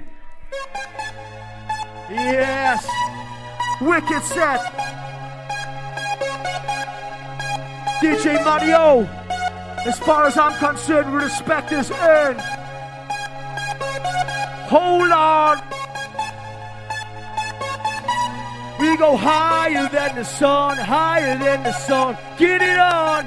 Yes. Wicked set. DJ Mario. As far as I'm concerned, respect is earned. Hold on. We go higher than the sun, higher than the sun. Get it on.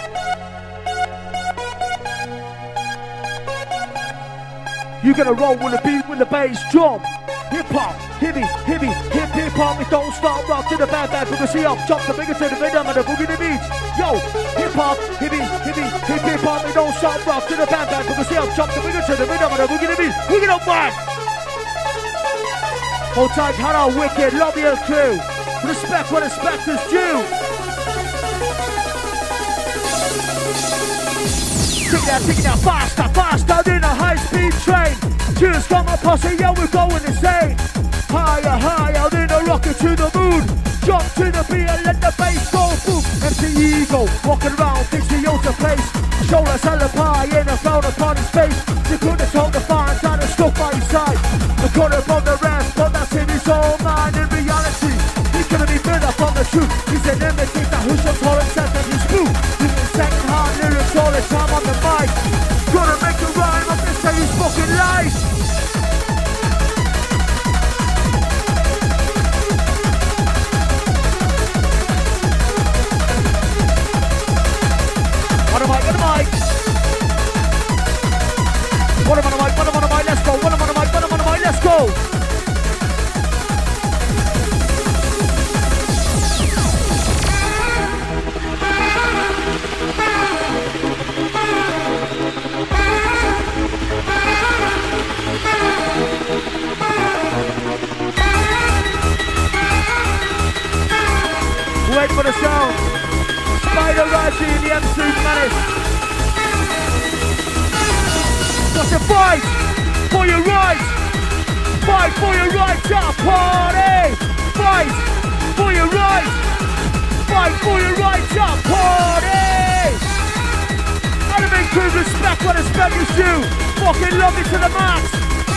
You gotta roll with the beat, with the bass drum. Hip hop, hippie, hip hop. We don't stop, rock to the bad boogie. See up, jump the bigger to the rhythm and the boogie the beats. Yo, hip hop, hippie, hip hop. We don't stop, rock to the bad boogie. See up, jump the bigger to the rhythm and the boogie the beats. Boogie up, man. Hold tight, hello, wicked, love your crew. Respect what respect is due. Take that faster than a high-speed train. Cheers from my posse, yeah, we're going insane. Higher than a rocket to the moon. Jump to the beat and let the bass go boom. MC Ego, walking around, thinks he owns the place. Shoulder salad pie in a found upon his face. You couldn't hold the fire, down and stuck by his side. The corner from the rest, but that's in his own mind. In reality, he's gonna be further from the truth. He's an imitator who's so tall and set that he's smooth. Using second-hand lyrics all the time on the mic. Gonna make a rhyme up and say he's fucking lies. go. Wait for the sound. Spider Raji in the MC Menace. What's the fight for your rights? Fight for your rights, party! Fight for your rights! Fight for your rights, party! Elevate crew, respect what respect is due. Fucking love it to the max.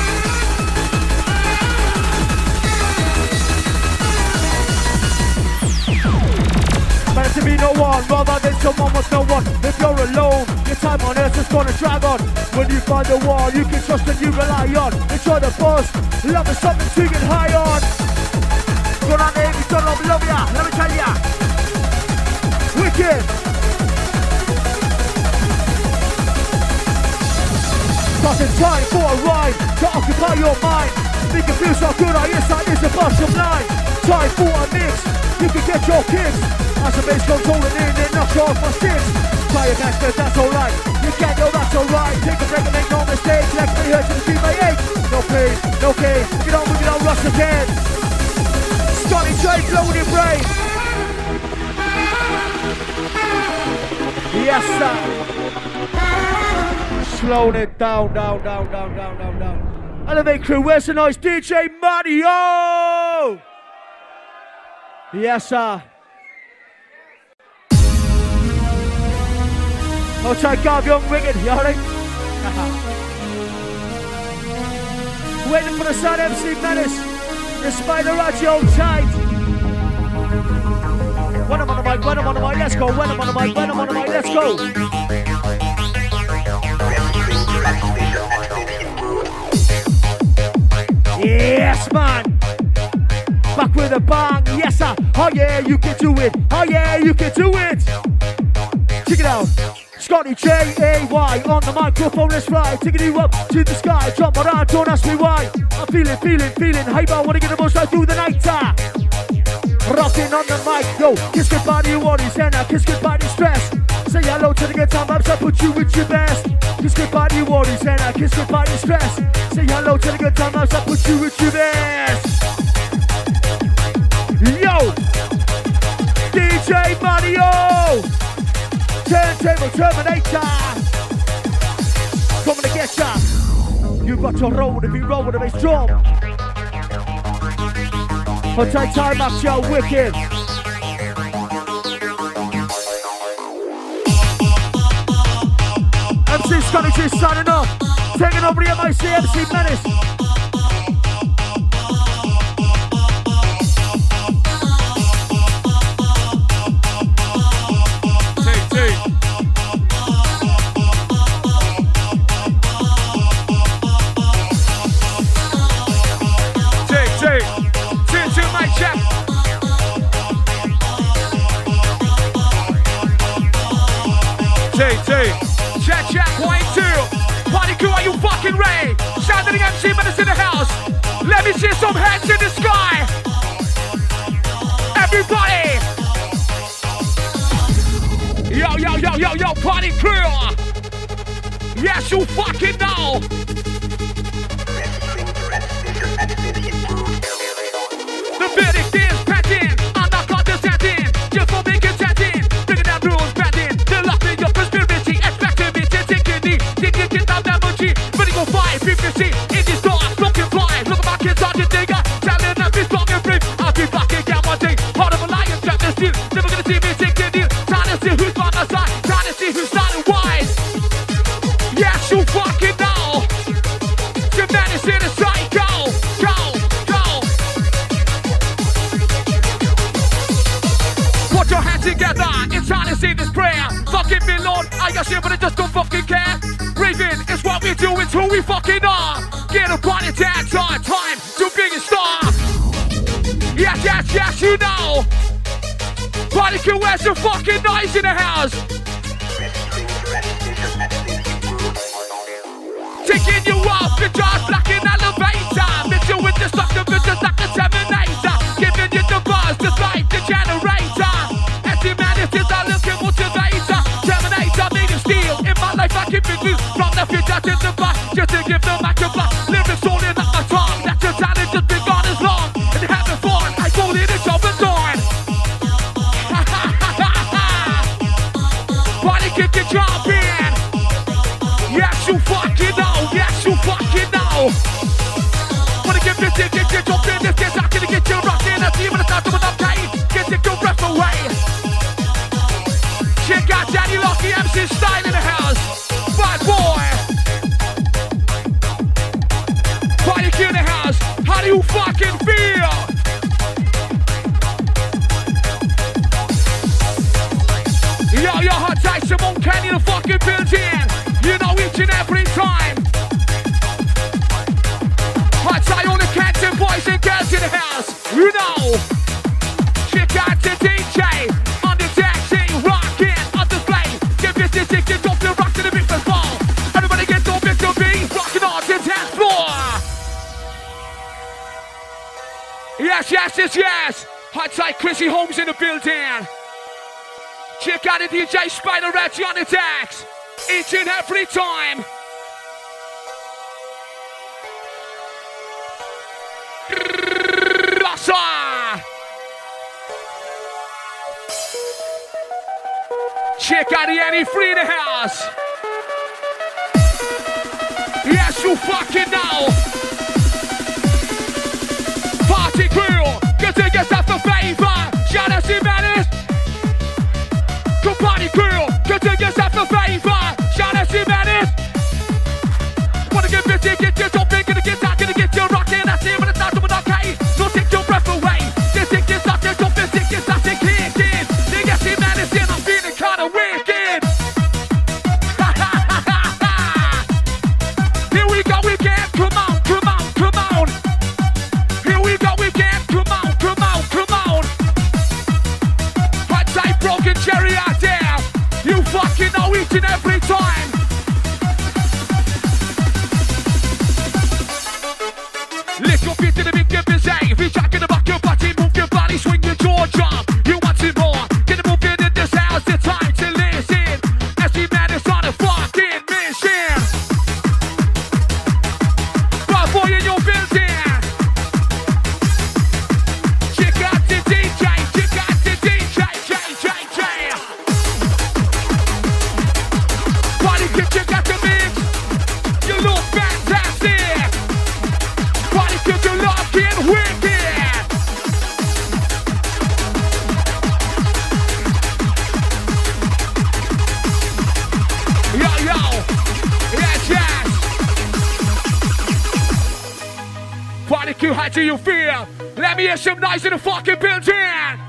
Better to be no one, rather than someone with no one. If you're alone, your time on earth is gonna drag on. When you find the one you can trust and you rely on. Enjoy the buzz, love is something to get high on. Good on name, don't love ya, let me tell ya. Wicked. Passing time for a ride to occupy your mind. Make it feel so good, yes, that is the bottom line. Time for a mix, you can get your kicks. As the bass comes rolling in, it knocks you off my sticks. Try your best, but that's alright. You can't know that's alright. Take a break and make no mistakes. Let's be here to the team by 8. No pain, no gain. You don't move, you don't rush again. Scotty J, blowing your brain. Yes, sir. Slowing it down. Elevate crew, where's the noise? DJ Mario! Yes, sir. Outside Garb Young Wicked, you alright? Waiting for the Sun MC Menace. The Spider Raji outside. When I'm on the mic, let's go. When I'm on the mic, let's go. Yes, man. Back with a bang, yes, sir. Oh yeah, you can do it. Oh yeah, you can do it. Check it out. Scotty J-A-Y on the microphone, let's fly. Taking you up to the sky, jump around, don't ask me why. I'm feeling hype, I wanna get the most out through the night. Rocking on the mic, yo, kiss goodbye to your worries and I kiss goodbye to stress. Say hello to the good time vibes, I put you with your best. Kiss goodbye to your worries and I kiss goodbye to stress. Say hello to the good time vibes, I put you with your best. Yo, DJ Mario! Turntable Terminator! Coming to get ya! You've got to roll if you roll with the bass drum. Hold tight time up, yo, wicked! MC Scotty G signing off. Taking over the MIC MC Menace. Check, 1, 2. Party crew, are you fucking ready? Shouting MC Menace in the house. Let me see some hands in the sky. Everybody. Yo, party crew. Yes, you fucking know. The verdict is pending. Undercut the setting. Just for making setting. Bringing down rules pending. They're locking your conspiracy. Expecting me to take it. Thinking down that energy. Ready go fight. PPC in this door. Looking fly. Look at my kids on the digger. Telling them be strong and brave. I'll be back again one day. Part of a lion. Trap the steel. Never gonna see me take the deal. Trying to see who's on my side. Trying to see who's starting wide. Yes, you fucking know. The man is in the side. Go. Put your hands together, it's time to say this prayer. Fucking me, Lord, I got shit, but I just don't fucking care. Raving is what we do, it's who we fucking are. Get up on it, dance on time to be a star. Yes, you know. Party crew, where's the fucking noise in the house? Taking you off the jaws, like an elevator. Miss you this thing, get you jumping, this thing's not gonna get you rocking. I see you when it's not doing okay. Get your breath away. Check out Daddy Lucky MC Stein in the house. Bad boy. Party Q in the house. How do you fucking feel? Yo, hot tight, Simone Kenny in the fucking building. You know each and every time. Hot tight, all the Canton boys and girls in the house. You know. Check out the DJ on the taxi, rocking on the plane. Get busy, ticket, don't feel rock to the big ball. Everybody get on big to be rocking on the dance floor. Yes, yes, yes, yes. Hot tight, Chrissy Holmes in the building. Check out the DJ Spider Reggie on the decks. Each and every time. Check out the Annie Free in the house. Yes, you fucking know. Party crew, cause they get stuff for favor. Shout out to Menace. Good party crew, cause they get stuff for favor. Shout out to Menace. Wanna get busy, get your jumping, gonna get out, gonna get you rocking. I see when it's not doing okay. Don't take your breath away. This thing is not, they're jumping, think it's not, they can't get. They get see Menace in, I'm feeling kinda wicked. Here we go again, come on, come on, come on. Here we go again, come on, come on, come on. Hot tight broken cherry out there. You fucking know each and every time. Lick your feet to the big busy. Reach out in the back, your body, move your body, swing your jaw, jump. You want some more? Get it moving in this house, it's time to listen. SC Man is on a fucking mission. Bad boy in your building. Check out the DJ, check out the DJ, J. Party kid, check out the mix. You look fantastic. Party kid, you looking wicked. Yo, yes, yes. Party crew, how do you feel? Let me hear some noise in the fucking building.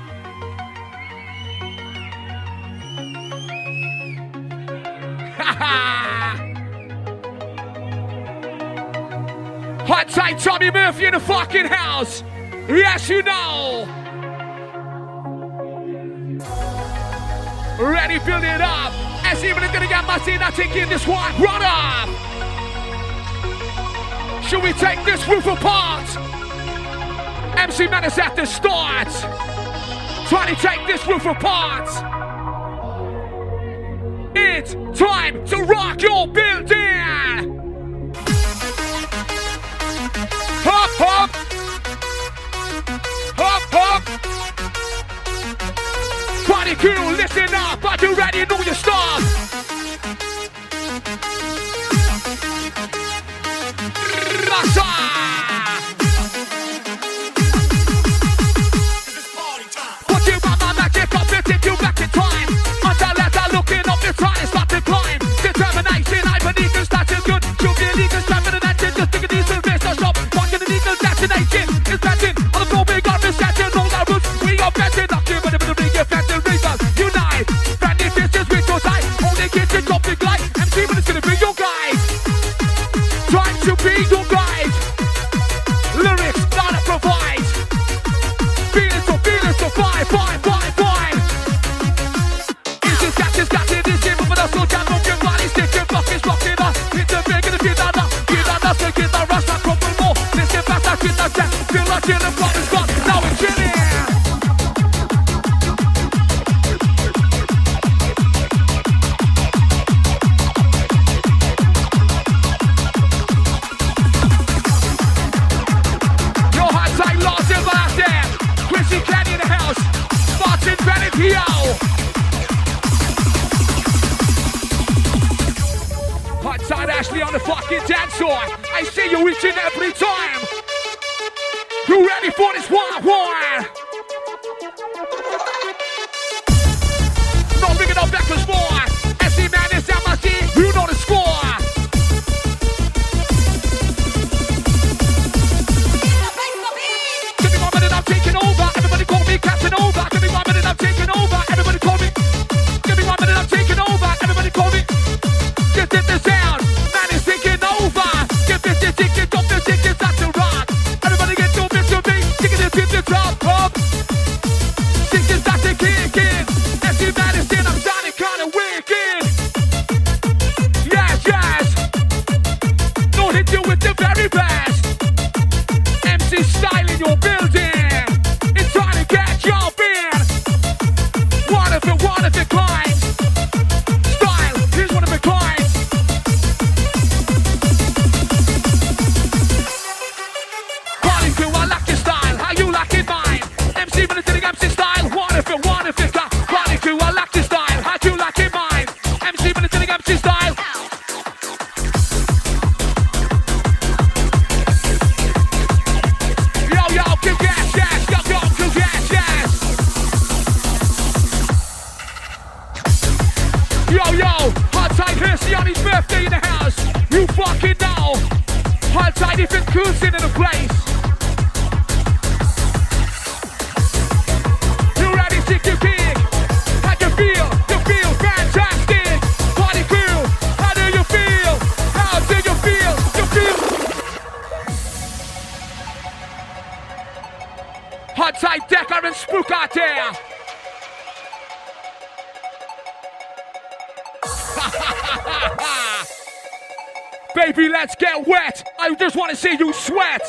Hot tight Tommy Murphy in the fucking house. Yes, you know. Ready, build it up. As even if they get Martina taking this one, run up. Should we take this roof apart? MC Menace at the start. Trying to take this roof apart. It's time to rock your building. Hop, hop. Hop, hop. Party crew, listen up. Are you ready? Know your stuff. Rasa. Put you on my magic up and take you back in time. Until later, looking up the time, start to climb. Determination, I believe it's starting good. You'll be illegal, slapping an engine, just thinking these will race us up. Walking the legal destination, it's betting. On the floor, big arm is setting, roll our roots. We are betting, up here, but the big effective reasons. Unite, friendly faces with your side. Only kids in topic like MC, but it's gonna be your guide. Time to be your guide. Lyrics, gotta provide. Feeling so fine, fine, fine, fine. It's got it, it's in, but also jam on your body, stick your buckets, rock it up. Hit the big and the kid on up. Get on up, so get the rush, I crumble more. Listen back, I get that jack. Feel like in the front is gone, now it's chilling. Yo, hot tight, lost in out there. Chrissy Kenny in the house. Martin Bennett, yo. Hot side Ashley on the fucking dance floor. I see you each and every time. You ready for this one? No, bring it up back to more. SC Madness, MSG, you know the score. Give me 1 minute, I'm taking over. Everybody call me Captain Over. Give me 1 minute, I'm taking over. Everybody call me. Give me 1 minute, I'm taking over. Everybody call me. Get the sound. Man is taking over. Get this, drop the tickets, that's the rock. Everybody get to Mr. B. Taking it to the top of. Tickets, that's the kicking. SC Madison, I'm sounding kinda wicked. Yes. Don't hit you with the very best. MC style in your building. It's trying to get your in. One of it climbs. Style, here's one of a kind. Party crew, I like your style. How you like it mine? MC Military MC style. One of it. Party crew, I like your style. How you like it mine? MC Military MC style. Yo, kick gas, go, kick gas. Yo, hard tight, here's Siani's birthday in the house. You fucking know. Hard tight, if it's cruising in the place. You ready to kick? How you feel? You feel fantastic. Party crew, how do you feel? How do you feel? You feel. Hard tight, Decker and Spook out there. Baby, let's get wet. I just want to see you sweat.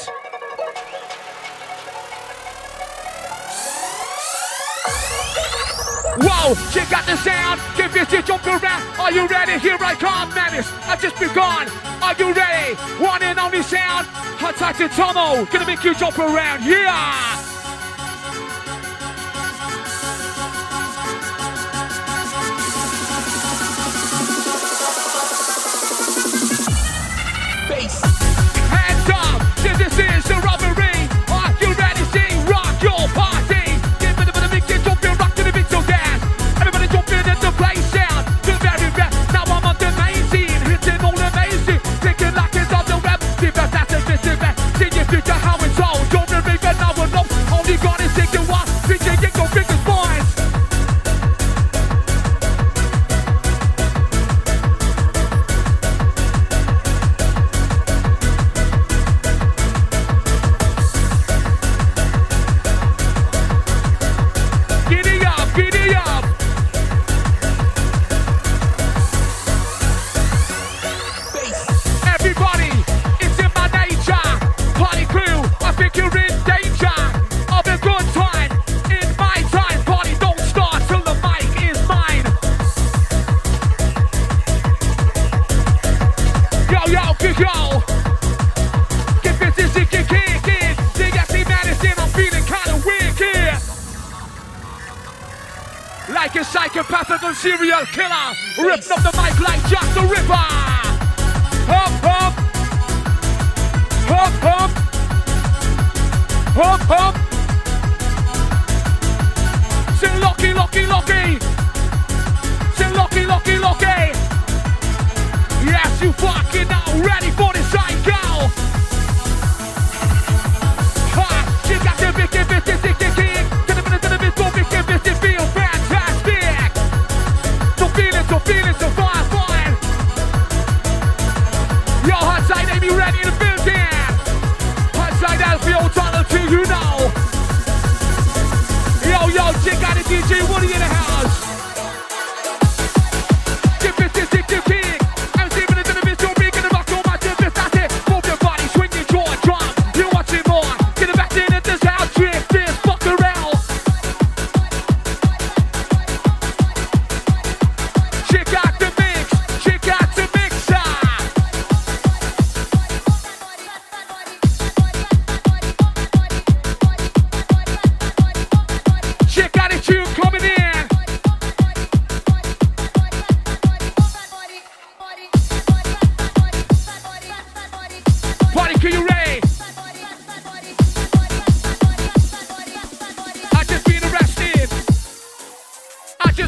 Whoa, she got the sound. Give this a jump around. Are you ready? Here I come, Madness. I've just begun. Are you ready? One and only sound. Hot tight to Tomo. Gonna make you jump around. Yeah. Hands up, this is the robbery. Are you ready? Sing, rock your party. Give me the big kid, jump in, rock to the beat so dance. Everybody jump in at the place sound. The very best. Now I'm on the main scene, hitting all amazing. Thinking like it's on the web. That's the best. See your future, how it's all. Don't remember now or no. Only God is taking one. DJ, get go big as boys. Giddy up. Everybody, it's in my nature. Party crew, I think you're in danger of a good time. In my time, party don't start till the mic is mine. Yo. Get busy, kicking. DSC Madison, I'm feeling kinda wicked. Like a psychopathical serial killer, ripping up the mic like Jack the Ripper. Hop. Sing Locky. Sing Locky. Yes, you fucking know. Ready for the psycho. Ha! She got the big kick. Feel fantastic. Don't feel it, so fine. Yo, hot side, Amy, ready in the building.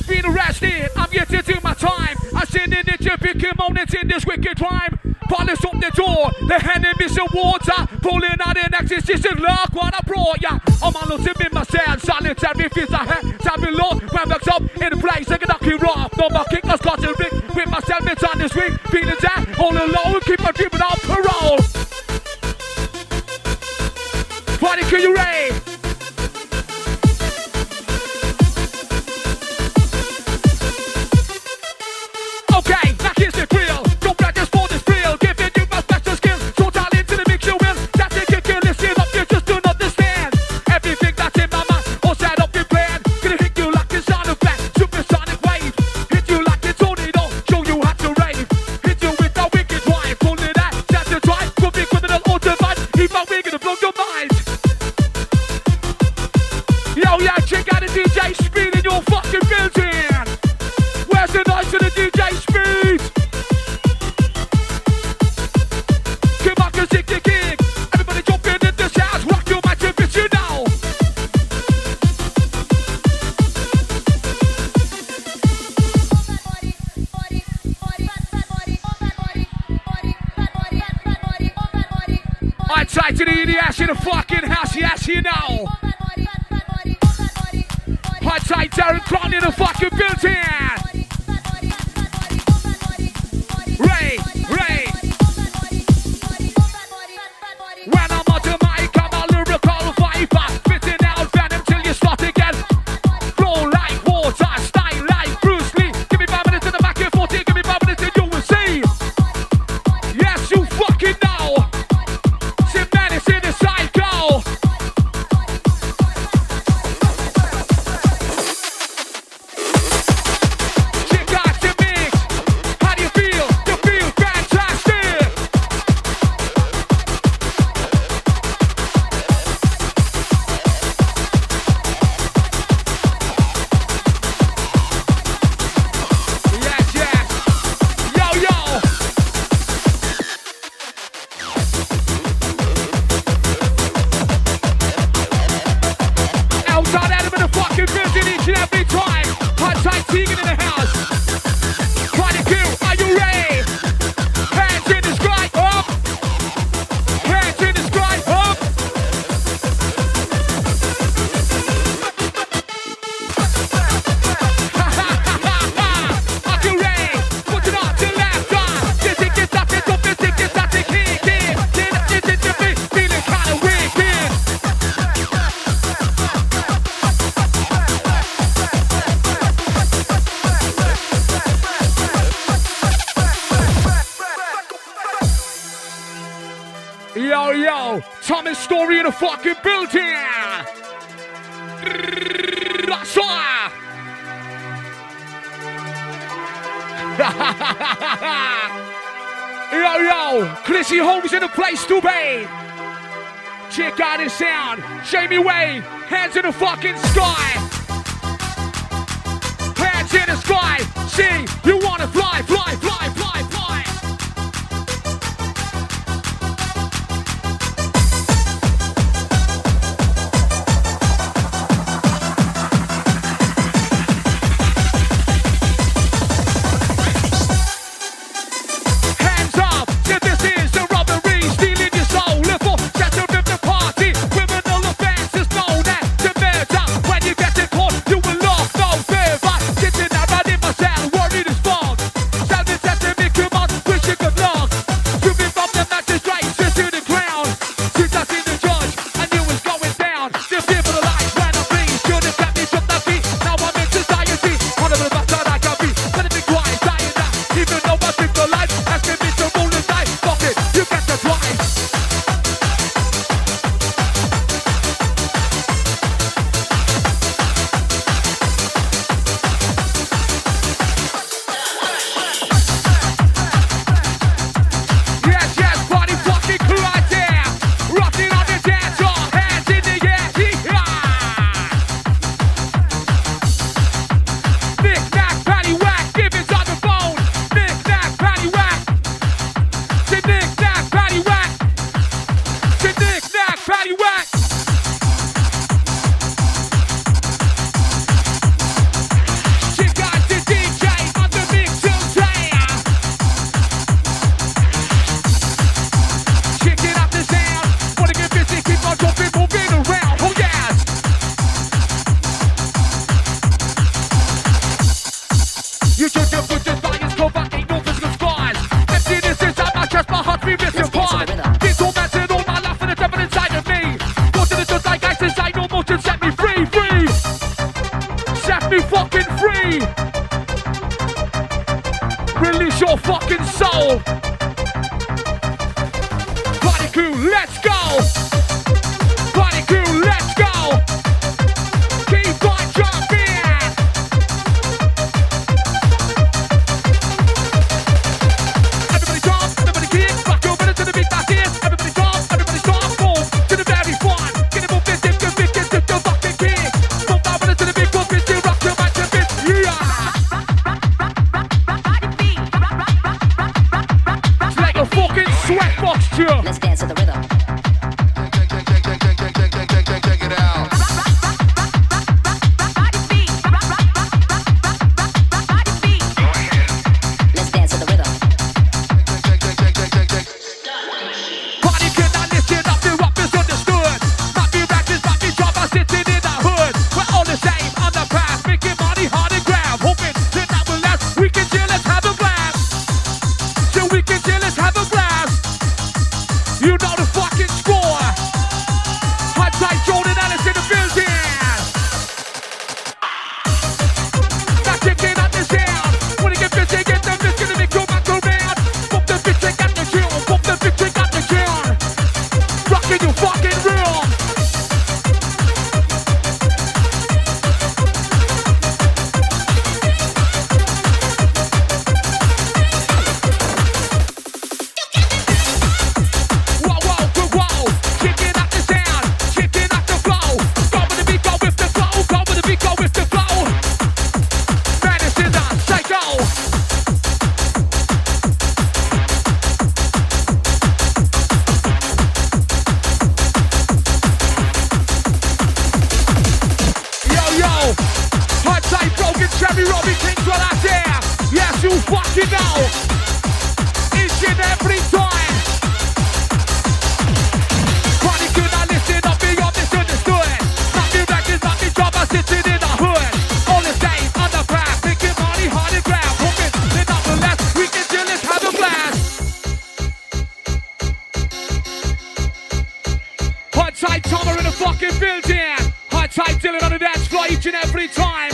I've been arrested, I'm yet to do my time. I sin in the typical moments in this wicked rhyme. Polish up the door, the enemies of water. Pulling out the nexus, just look what I brought ya. I'm on losing in my cell, solitary feels I had. Time Lord, when back up in the place, I can knock you off. No more kick, I got to ring. With myself, it's on this ring. Feeling that, all alone, keep my dreaming on parole. Party, can you ready? Okay, now here's the drill. Don't practice for this thrill. Giving you my special skills. So talent to the mix you will. That's it, you can listen up, you just don't understand. Everything that's in my mind, all set up your plan. Gonna hit you like it's on a flat, supersonic wave. Hit you like it's tornado, show you how to rave. Hit you with a wicked drive, pull it out, that's the drive. Go big with an old device, keep on big and blow your mind. Yo, yeah, check out the DJ Speed in your fucking building. Where's the noise to the DJ Speed? Come on, cause it kick. Everybody jump in this house, rock your mic if it's you now. I tight to the EDS in the fucking house, yes you know. I tight Darren Crown in the fucking building. Ray. When I'm on the mic, I'm a lyrical viper. Spitting out venom till you start again. Flow like water, style like Bruce Lee. Give me 5 minutes in the back of 40, give me 5 minutes and you will see. Yes, you fucking know. Sim Menace in the cycle. Check out the mix. How do you feel? You feel fantastic. Yes. Yo. Outside Adam in the fucking building each and every time. Hot tight Tegan in the house. Party Q, are you ready? Hands in the sky, up. Hands in the sky, up. Are you ready? Put it on to left arm. This it gets up, it's up, this it gets up, it kick in. This is the beat, feeling kinda wicked. Yo, Thomas Story in the fucking building. Yo, Clissy Holmes in the place to be. Check out his sound. Jamie Wayne, hands in the fucking sky. Hands in the sky. See, you wanna fly. Hands up, if this is the robbery, stealing your soul. If for center of the party, criminal offenses known as the murder. When you get caught, you will lost no favor. Sitting out right in my cell, worried as fuck. Robbie Kingswell out there. Yes, you fucking know. Each and every time. Party good, I listen up, be misunderstood. Not me records, not me job, I'm sitting in the hood. All the days on the path, making money hard and grab. Hoping that nonetheless, we can chill and have a blast. Hot tight Tomer in the fucking building. Hot tight Dylan on the dance floor each and every time.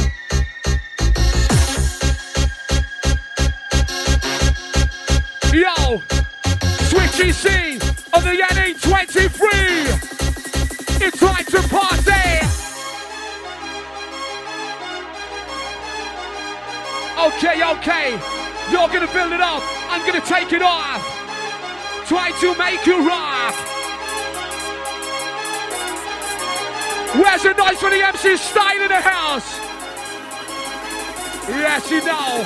Yo, Switchy C of the NE23. It's time to party. Okay. You're gonna build it up. I'm gonna take it off. Try to make you rock. Where's the noise for the MC style in the house? Yes, you know.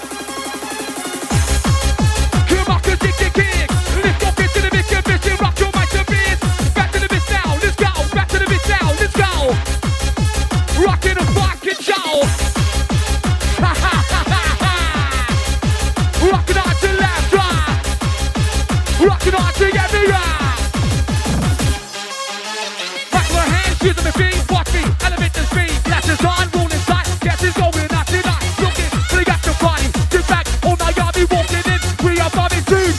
Come on, kick. Lift up into the big bitch, rock your mic to beat. Back to the bitch now, let's go. Back to the bitch now, let's go. Rockin' the fucking show. Ha ha ha ha ha. Rockin' on to left, right. Rockin' on to every right. Back my hands, use them feet, watch me, elevate the speed. Glasses on, rolling side, guesses going out tonight. Looking, they got the party. Sit back, oh my God, be walking in. We are bombing, dude.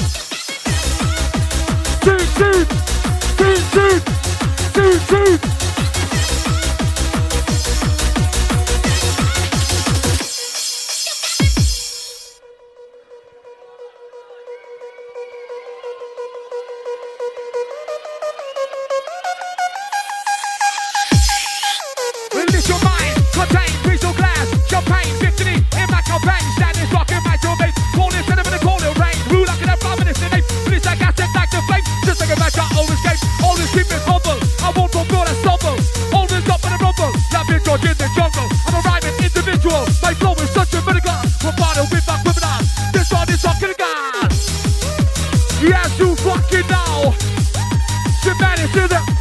Release your mind, contain, crystal glass, champagne, victory, in my campaign, standing, rocking my domain, calling, send them in the calling rain, rule like an abomination, please I got set like the flame, just like a match, I always escape, always keep it humble, I won't go good and stumble, always up in the rumble, like big dog in the jungle, I'm a rhyming individual, my flow is such a miracle, from bottle with my criminal, this one is fucking God, yes you fucking know, Shimani to the,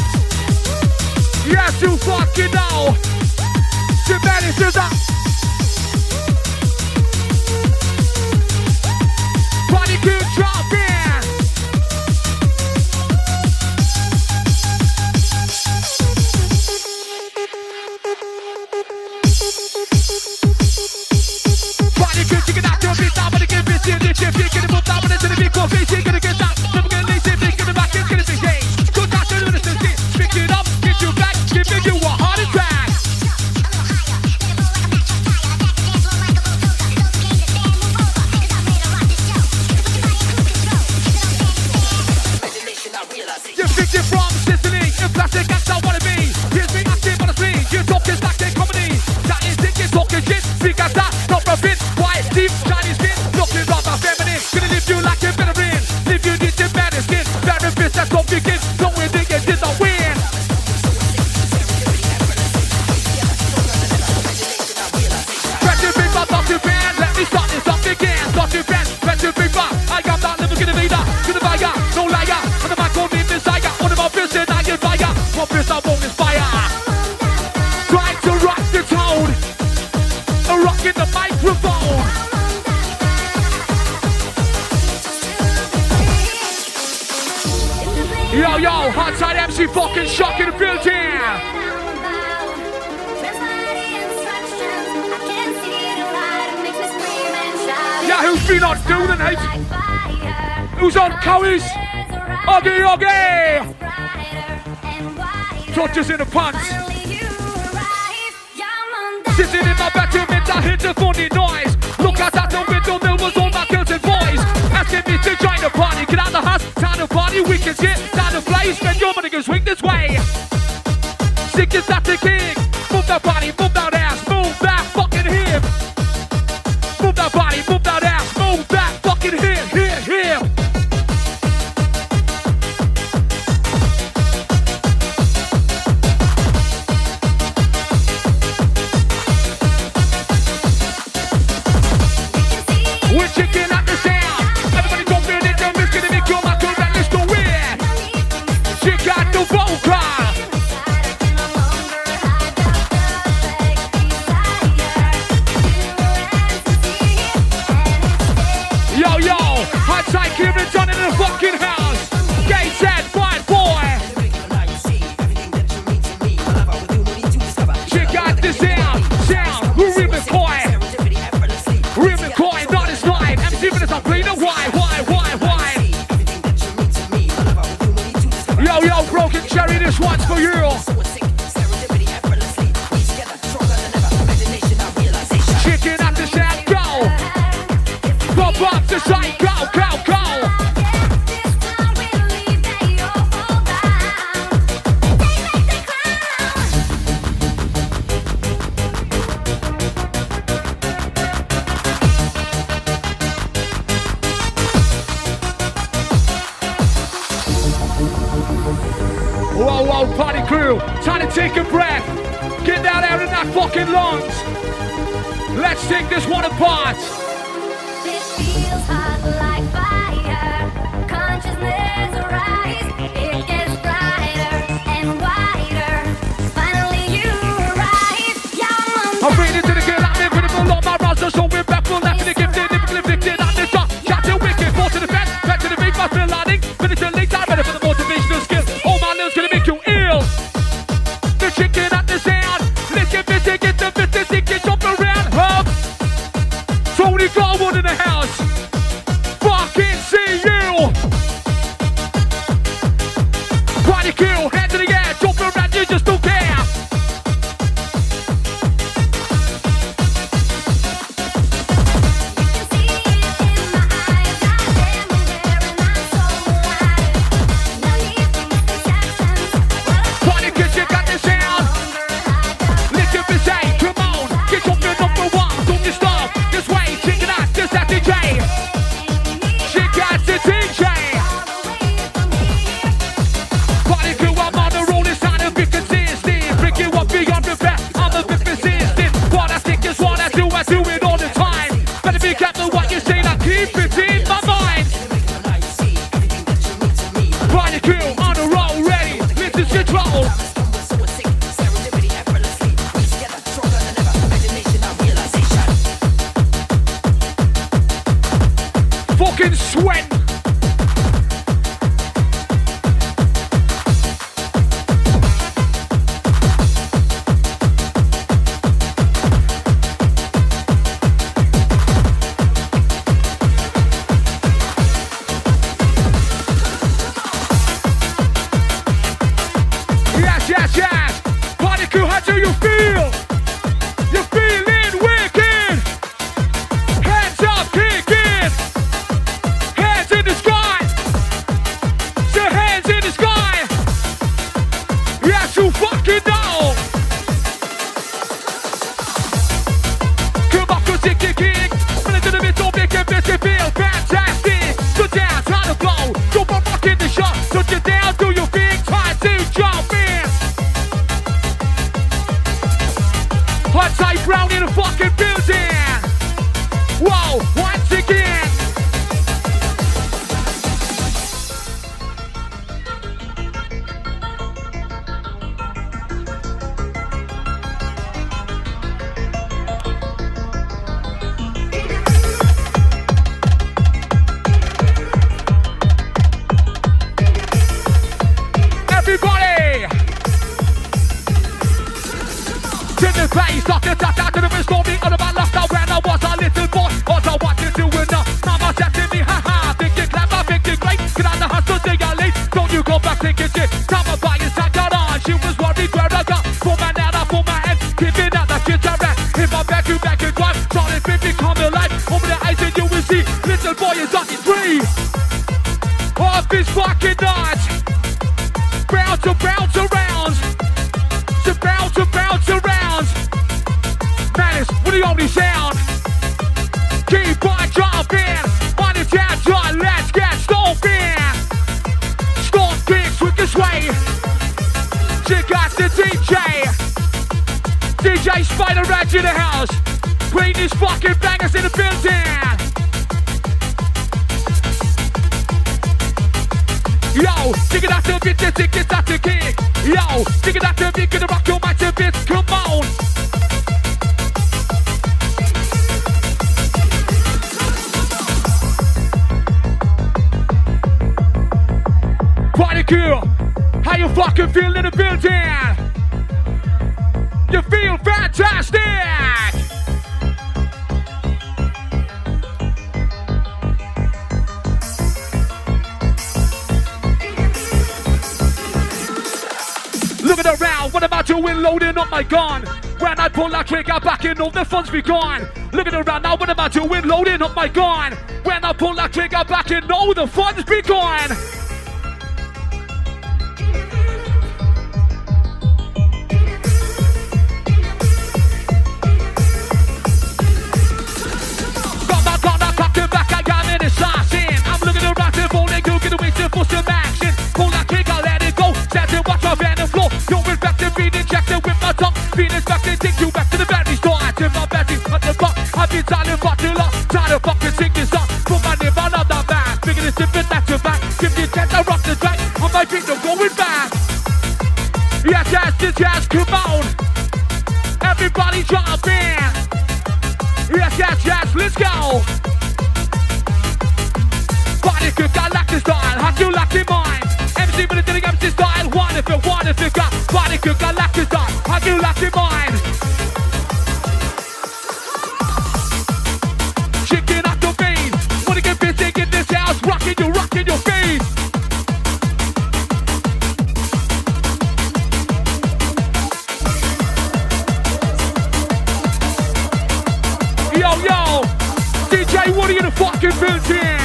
yes you fucking know, Shimani to the, party good drop in. Party good, you can knock your beat out, but it can be seen, it's your feet, get it moved out, but it's in the big coffee, you're gonna get out, never gonna leave, it's gonna rock, it's gonna be game. Go down to the city, pick it up, get you back, giving you a heart attack. You're victim from Sicily, in plastic, that's how I wanna be. Here's me acting on the screen, you're talking like they're comedy. That is thinking, talking shit, speak as that, not a bit. White, deep, shiny skin, looking rather feminine. Gonna leave you like a veteran, leave you need your better skin. Better bitch, that's what we get, don't we think it did not win. Pressure big bar, stop your band, let me start this up again. Start your band, pressure big bar, I got that never gonna be that. Gonna buy ya, no liar, on the mic on me, Messiah. On the mouth, I get fire, what bitch I won't inspire. Trying to rock the tone, rocking the microphone. Yo, hot side MC fucking shock in the building. Yeah, who's been on do the night? Who's on Cowies? Oggy! Touches in the pants. Sitting in my bedroom, I hit the funny noise. Look out the window, there was all my girls and boys. Asking me to join the party, get out the house, time to party, we can sit, time to play, spend your money, go swing this way. Sick is that the king, move that body, move that ass, move that fucking hip. Move that body, move that ass, move that fucking hip. We're checking out the sound. Everybody jump in the mix, gonna make your mouth go down, let's go in. Check out the vocal. the fucking house. Gay said, fine boy. Check out the sound. Rhythm coin. Rhythm coin, not his line. MC Vince, I'm playing the why. Yo, Broken Cherry, this one's for you. Chicken at the sound, go. Pop up the side, go. Whoa, party crew, time to take a breath. Get down there in that fucking lungs. Let's take this one apart. It feels hot like fire. Consciousness arise. It gets brighter and wider. Finally you arrive. I'm bringing it to the girl. I'm incredible on my roster. So we're back full after the gifted. Inflicted on the top. Shot to wicked. Force to the bed. Back to the beat. My still landing. Finish the late time. Ready for the motivational skill. All my limbs gonna make you ill. The chicken at the sound. Let's get busy. Get the business. It can jump around. Hub. Tony Garwood in the house. Fucking see you. Party kill. Hands in the air. Jump around. You just don't care. DJ Spider Raj in the house. Bring these fucking bangers in the building. Yo, dig it out the beat, dig it out the kick. Yo, dig it out the beat, gonna rock your mind to bits. Come on. the building. You feel fantastic. Looking around, what am I doing? Loading up my gun. When I pull that trigger back in, all the fun's be gone. Looking around now, what am I doing? Loading up my gun. When I pull that trigger back in, all the fun's be gone. Got my gun, I cocked it back, I got an assassin. I'm looking around the ball and go get away to for some action. Pull that trigger, let it go. Stand and watch my van and floor. Going back to being injected with my tongue. Being inspected, take you back to the very start. In my bedroom, cut the fuck. I've been silent for too long. Trying to fucking sing this song. Put my name on the back. Bigger than different back to back. Give me a chance, I rock the track. On my feet, no going back. Yes, yes, this yes, come on. Everybody jump in. Yes, yes, yes, let's go. Body cook, I like the style. How you like the mind? MC with the doing MC style. One if you got. Body cook, I like the style. How you like the mind? Chicken out the vein. Wanna get busy in this house. Rocking your feet. Yo, DJ Woody in the fucking building.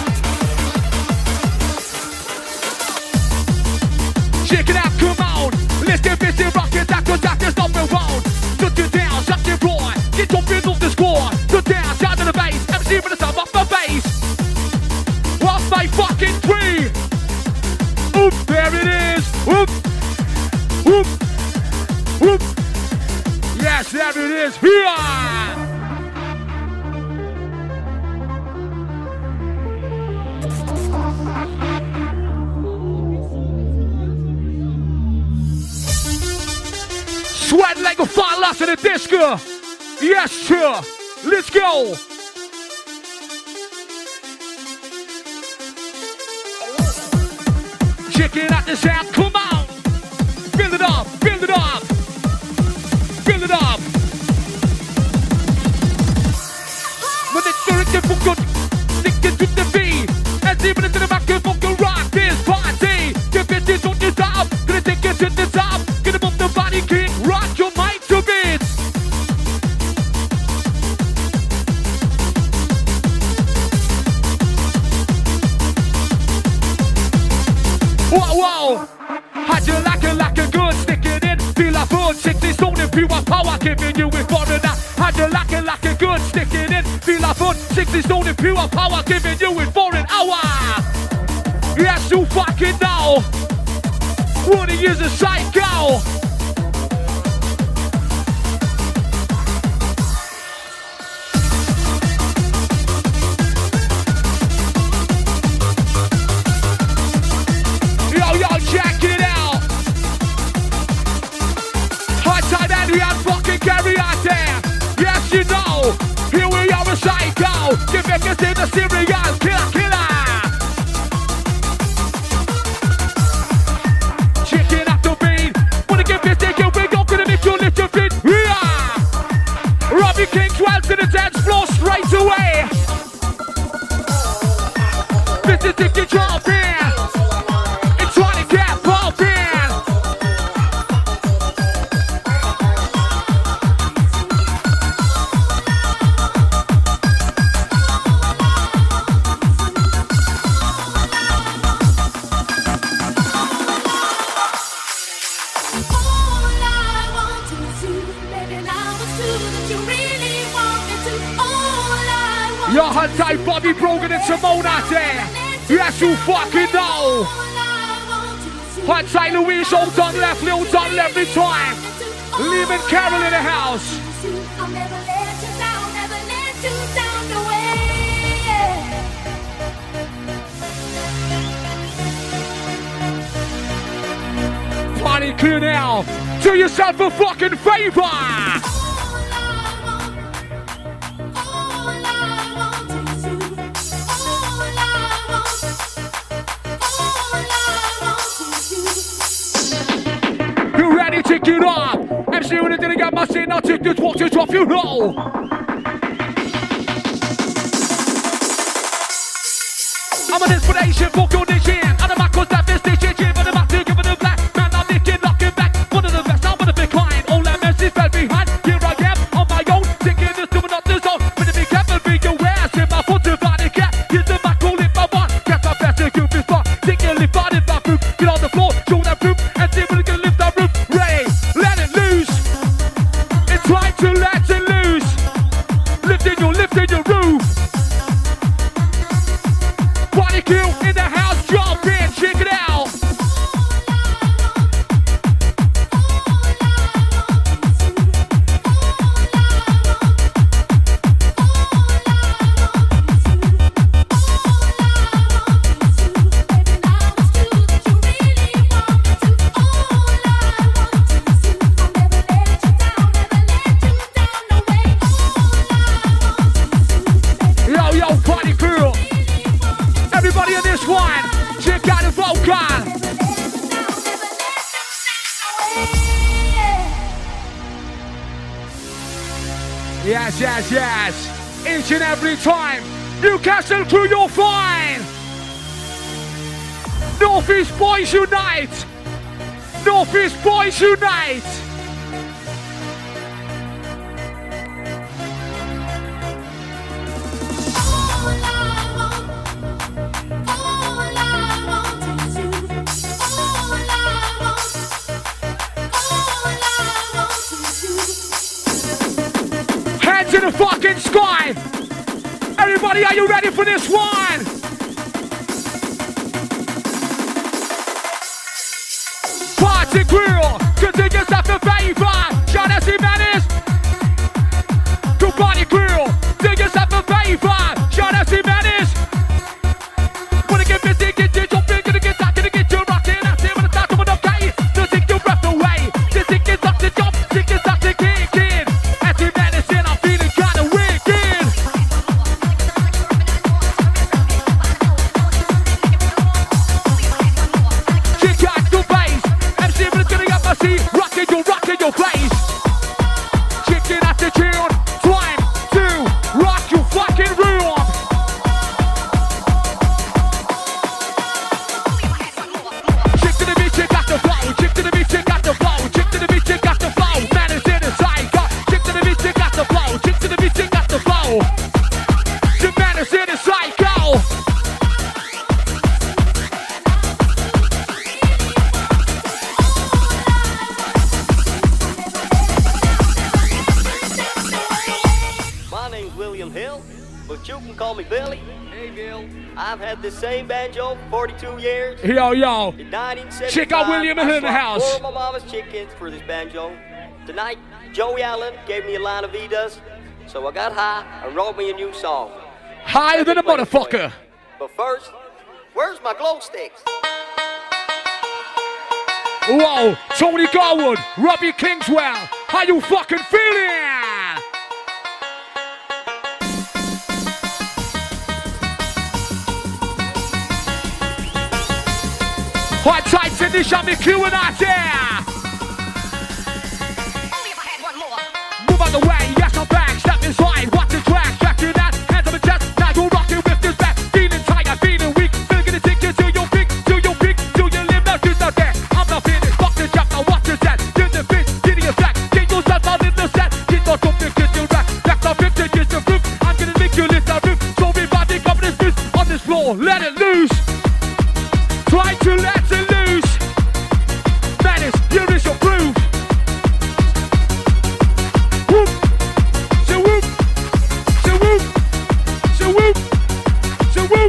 Check it out, come on. Let's get busy rocking that, cause that is not around. Shut you down, shut your roar. Get jumping off the score. Shut down, down to the bass. MC with the sub off the bass. Off my fucking tree. Oop, there it is. Oop, oop, oop. Yes, there it is. Here. Sweat like a fire lost in a disco. Yes, sir. Let's go. Checking out the sound. Come on. Build it up. Build it up. Build it up. When it's the fucking stick to the beat. And even into the back of fucking rock this party. Get bitches on your top. Gonna take it to the top. Gonna move the body king. Rock your mic to bits. Whoa, whoa. How'd you like a good? Stick it in. Feel like food. 60 stone and pure power. Giving you it for now. How'd you like a good? Stick it in. Feel like food. 60 stone and pure power. Giving you it for an hour. Yes, you fucking know. Woody is a psycho. Yo, check it out. Hot side and we are fucking carry out there. Yes, you know. Here we are a psycho. Give me a in the serial killer. Chicken out the beat. Wanna get busy, get we go, gonna make you lift your feet. Yeah. Robbie King 12 to the dance floor straight away. This is Dicky jumping. It's trying to get pumping. Yo, Hunter, Bobby Brogan and Simone out there. Yes, you fucking know. Hunter, Louise, hold on left, Lil Don every time. Leaving Carol in the house. I'll never let you down, never let you down the way. Party clear now. Do yourself a fucking favor. kick it off. MC when it didn't get my scene, I'll take this walk to drop you low. I'm an inspiration for condition. And the back was that station, but the back to give it a black. Man, I'm nicking, locking back. One of the best, I'm gonna be kind. All that mess is fell behind. Here I am on my own, thinking this doing not this own. But to be careful, be aware. See my foot to body cat. Here's the back, roll it by one. Get my best to give it far. Thinking lift out in my group. Get on the floor, show that group. And see if we can lift that roof. Ready, let it loose. It's time to let it loose. Lifting your roof. Party crew in the house, jump in, check it out. Yo, party crew. Everybody in this one, check out the vocal. Yes, yes, yes. Each and every time, Newcastle crew, you're fine. Northeast boys unite. Northeast boys unite. To the fucking sky. Everybody, are you ready for this one? Party crew, could do yourself a favor. Shout out to Menace. To party crew, do yourself a favor. Shout out to Menace. Wanna get busy, get jumping, gonna get back, gonna get you rocking. I see when it's time to win, okay. Don't take your breath away. This thing is up to jump, this is up to kick in. As we Menace in, I'm feeling kinda wicked. Check out the bass. MC when it's gonna get my seat. Rocking your place. Chicken at the tune. Time to rock your fucking room. Chick to the beat, check out the flow. Chick to the beat, check out the flow. Chick to the beat, check out the flow. Menace in the psycho. Chick to the beat, check out the flow. Chick to the beat, check out the flow. The Menace in the psycho. My name's William Hill, but you can call me Billy. Hey, Bill. I've had this same banjo for 42 years. Yo. In 1975, Check out William Hill in the I house. swapped 4 of my mama's chickens for this banjo. Tonight, Joey Allen gave me a line of Vidas, so I got high and wrote me a new song. Higher than a Let me play it for you. motherfucker. But first, where's my glow sticks? Whoa, Tony Garwood, Robbie Kingswell, how you fucking feeling? Hot tights in this, I'm the Q and out there. Move out the way, yes I'm back, step inside, watch the track, track to that, hands on the chest, now you're rocking with this back, feeling tired, feeling weak, feeling gonna take you to your peak, till your limb, now just not there, I'm not finished, fuck the trap, now watch the set, get the bitch, get your back, get yourself out in the set, get your something, get your rack, back the bitch, get the roof, I'm gonna make you lift that roof, so everybody come this bitch, on this floor, let it loose, try to let it loose, Menace, here is your proof. Whoop, so whoop, so whoop, so whoop, so whoop.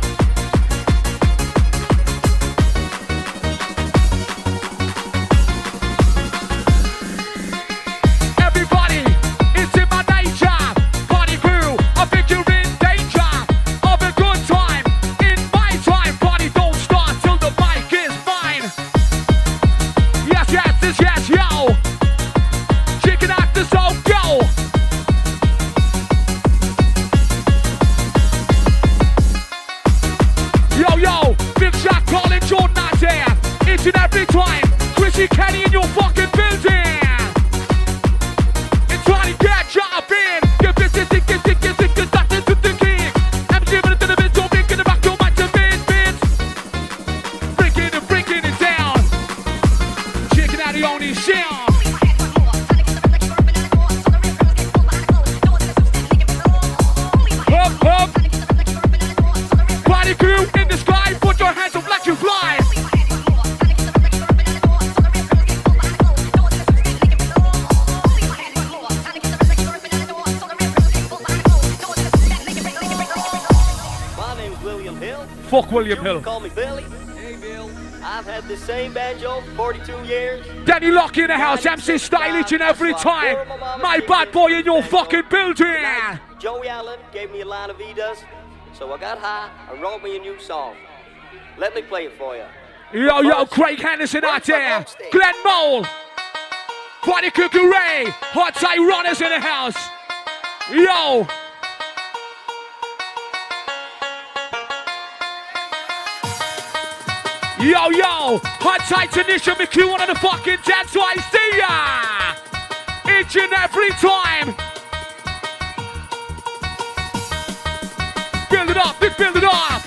Everybody, it's in my nature. Party crew, I think you're in danger of a good time. In my time, party don't start till the mic is mine. Yes, yes, this yes, yo. Chicken actors, so go. Yo, big shot calling Jordan out there. Each and every time, Chrissy Kenny in your fucking building. Yeah. Up, up. Party crew in the sky, put your hands up like you fly. My name's William Hill. Fuck William You Hill. can call me Billy. Hey, Bill. I've had the same banjo for 42 years. Danny Lock in the house, MC style each and every time. My bad boy in your fucking building. Joey Allen gave me a line of Edas, so I got high and wrote me a new song. Let me play it for you. Yo, yo, Craig Henderson out there. Glenn Mole. Party Cookie Ray. Hot Tie Runners in the house. Yo. Yo, yo. Hot Tie Tanisha McHugh on the fucking dance, so I see ya. Each and every time. Build it up, let's build it up.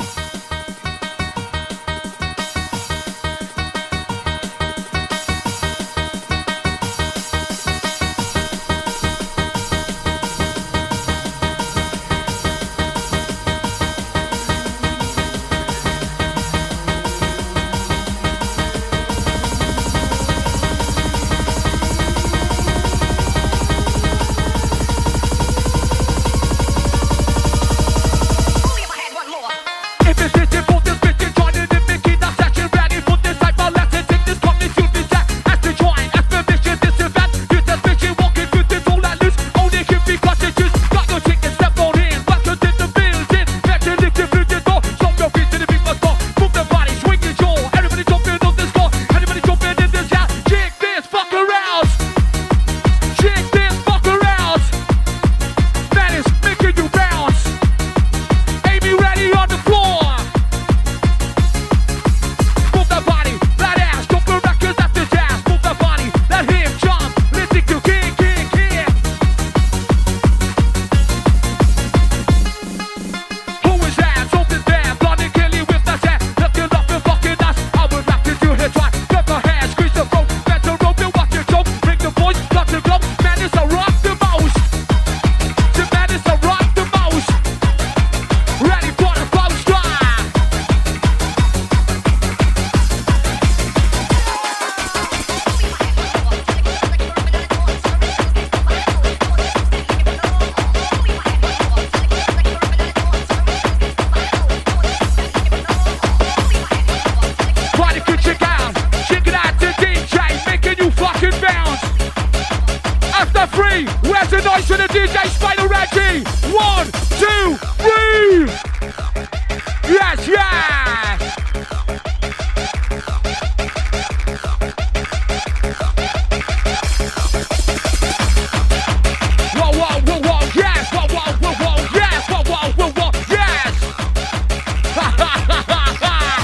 Where's the noise for the DJ Spider Reggie? 1, 2, 3. Yes, yes. Whoa, whoa, whoa, whoa, yes. Whoa, whoa, whoa, whoa, yes. Whoa, whoa, whoa, whoa, yes. Ha, ha, ha, ha, ha.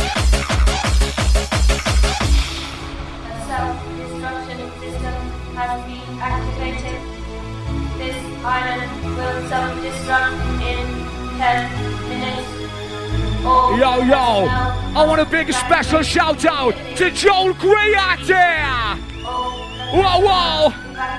The self-destruction system has been activated. This island will self-destruct in 10 minutes. Yo, yo, I want a big special shout out to Joel Gray out there. Whoa, whoa.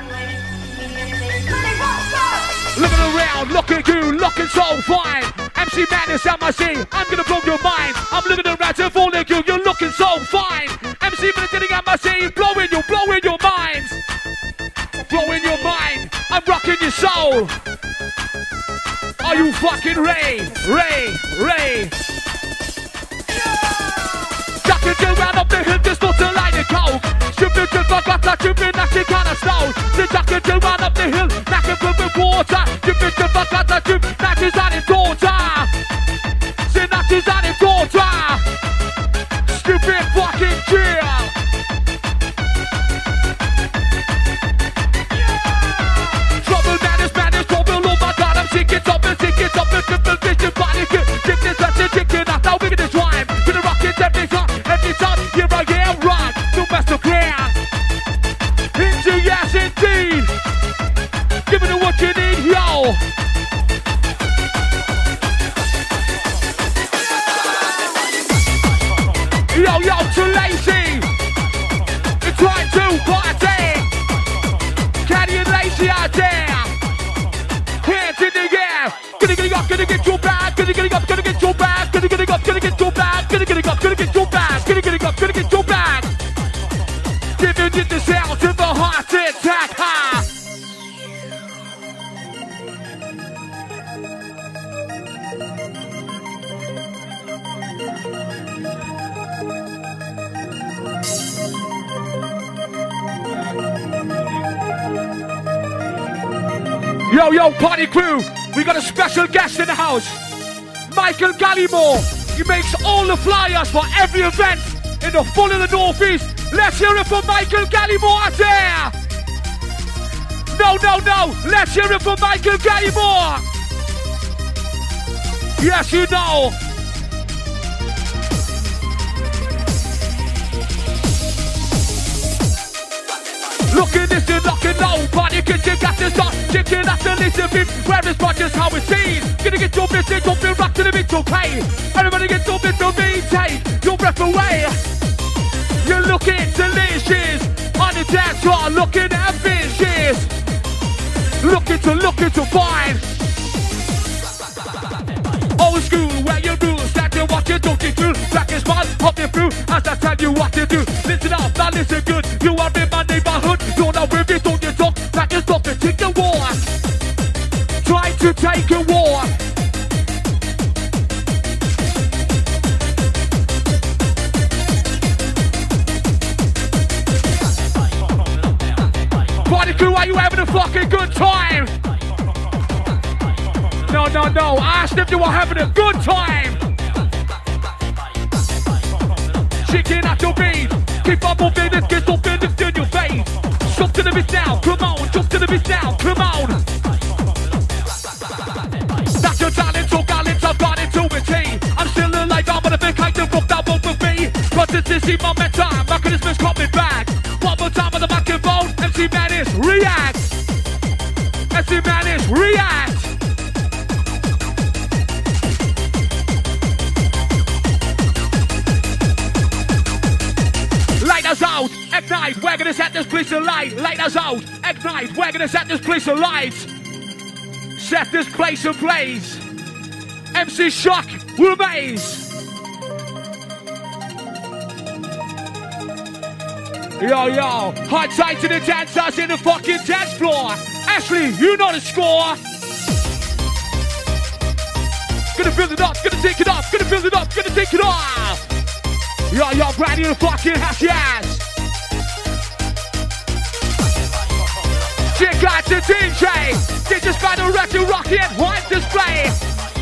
Looking around, look at you, looking so fine. MC Madness MIC, I'm gonna blow your mind. I'm looking around and falling you, you're looking so fine. MC Madness MIC, blowing your minds. Blowing your mind, I'm rocking your soul. Are you fucking Ray? Jacket around up the hill, just not to light a coke. Stupid just forgot that you've been acting kinda slow. The jacket around up the hill, knocking from the water. Stupid just forgot that you've that is on his daughter. Say that is on his daughter. Stupid fucking chill. Trouble madness, trouble, oh my god, I'm sick it up, the triple vision body good. Take this and chicken out, now we're gonna rhyme. Gonna rock it every time, here I am, right, no master plan. Into yes indeed. Give me what you need, yo. Yo, yo, too lazy. It's right to part gonna get your bag, gonna get it up, gonna get your bag, gonna get it up, gonna get your bag. Giving it the sound to the heart attack, ha! Yo, yo, party crew, we got a special guest in the house. Michael Gallimore. He makes all the flyers for every event in the full of the Northeast. Let's hear it for Michael Gallimore out there. No, no, no. Let's hear it for Michael Gallimore. Yes, you know. Look at this and lock it low. Party kitchen got this on. Chicken after listen beef. Where is just how it's seen. Gonna get your bitch in. Don't feel rock to the beat, okay? Everybody get your bitch to me. Take your breath away. You're looking delicious. On the dance floor, looking ambitious. Looking to find. Old school, where you do. Stand and watch it, don't get through. Black and smart, hopping through. As I tell you what to do. Listen up, now listen good. You are in my neighborhood. You're not with it, don't you talk. Back and stop and take the war. Try to take a war. Party crew, are you having a fucking good time? No, no, no. I asked if you were having a good time. Chicken at your beat. Keep on moving, let's get something that's in your face. Jump to the beat now, come on. Jump to the beat now, come on. That's your talent, so talent, I've got it to a T. I'm still alive, I'm gonna be kind of book that won't with me. Cause it's this in my mental, mechanism's coming back. One more time on the microphone, MC Madness, react. MC Madness, react. Light us out, ignite, we're gonna set this place alight. Light us out, ignite, we're gonna set this place alight. Set this place ablaze. MC Shock will amaze. Yo, yo, hard tight to the dancers in the fucking dance floor. Ashley, you know the score. Gonna build it up, gonna take it off, gonna build it up, gonna take it off. Yo, yo, brand new fucking happy ass. Check out the DJ. They just got a record rocket white display.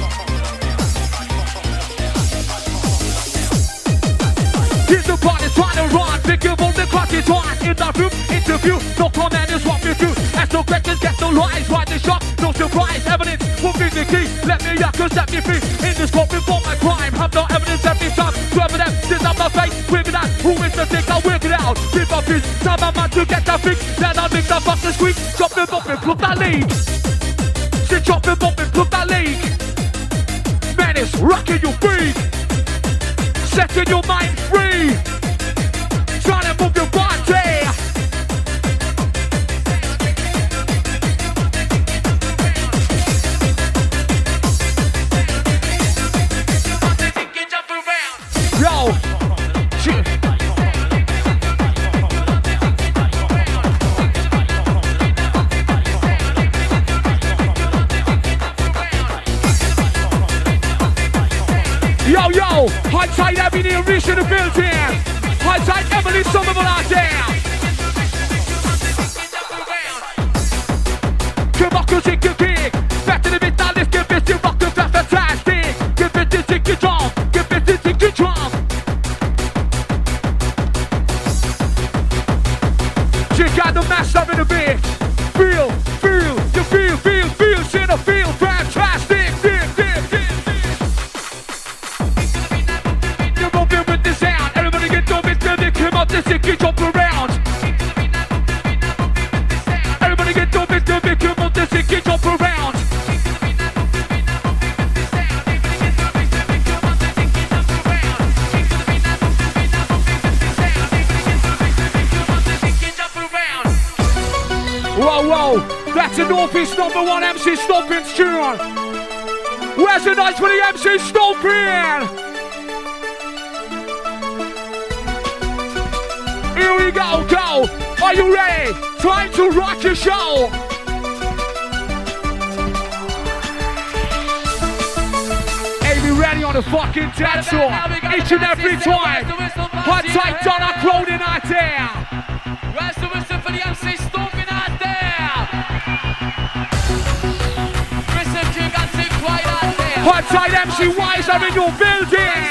Here's the party trying to run. Think of all the clock is on. In the room, interview. No comment is what we do. Ask no questions, get no lies. Why the shock? No surprise. Evidence will be the key. Let me out, cause set me free. In this court before my crime. Have no evidence every time. To evidence, this on my face. Work it out. Who is the thing? I'll work it out. Give up his time, I'm out to get that fix. Then I'll make the fucking squeak. Chop him up and plug that leak. Say chop him up and plug that leak. Man, it's rocking your feet. Setting your mind free. Trying to move your body. Yo. Yo, yo, high tide Abbey near Reach in the building. High tide Emily Somerville out there. Democracy can kick. Back to the beat, now let's give it to rock the fantastic. Give it to take it on. Give it to take it on. Check out the master in the beat. Feel, you feel, shit, I feel fantastic. Just get jump around. Everybody get to Mr. Big, come on, just get jump around. Whoa, whoa, that's the Northeast #1 MC Stomping tune. Where's the noise for the MC Stomping? Here we go, go. Are you ready? Time to rock your show. Hey, we ready on the fucking dance floor. Each and every time. Hot tight Donna Cronin out there. Where's the whistle for the MC stomping out there? Listen, King and Sing Quiet out there. Hot tight MC Wise are in your building.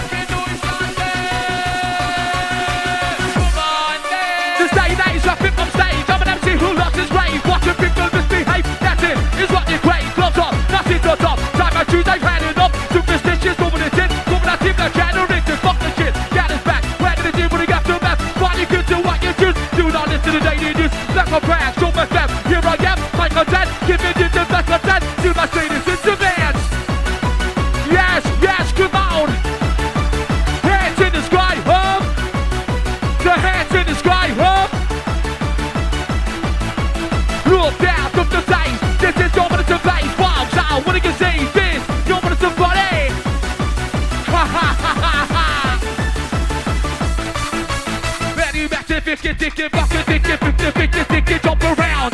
This day is a flip on stage. I'm an MC who loves his rave. Watching people misbehave. That's it. It's what you crave. Gloves on, nothing to top. Time I choose, I've had enough. Superstitious, moving it in. Moving that team, that generation. Fuck the shit. Get us back. Where did it do when you got to map? Why you could do what you choose? Do not listen to the daily news. Black my brand, show my step. Here I am, my content. Give me the best content. Do my status in demand. Yes, yes, come on. Hands in the sky, up. The hands in the sky, up. Look down from the place. This is your minute to play. Wow, so what do you say? This, your minute to play. Ha ha ha ha ha. Ready back to 50, ticket, bucket, ticket, 50, 50, ticket, jump around.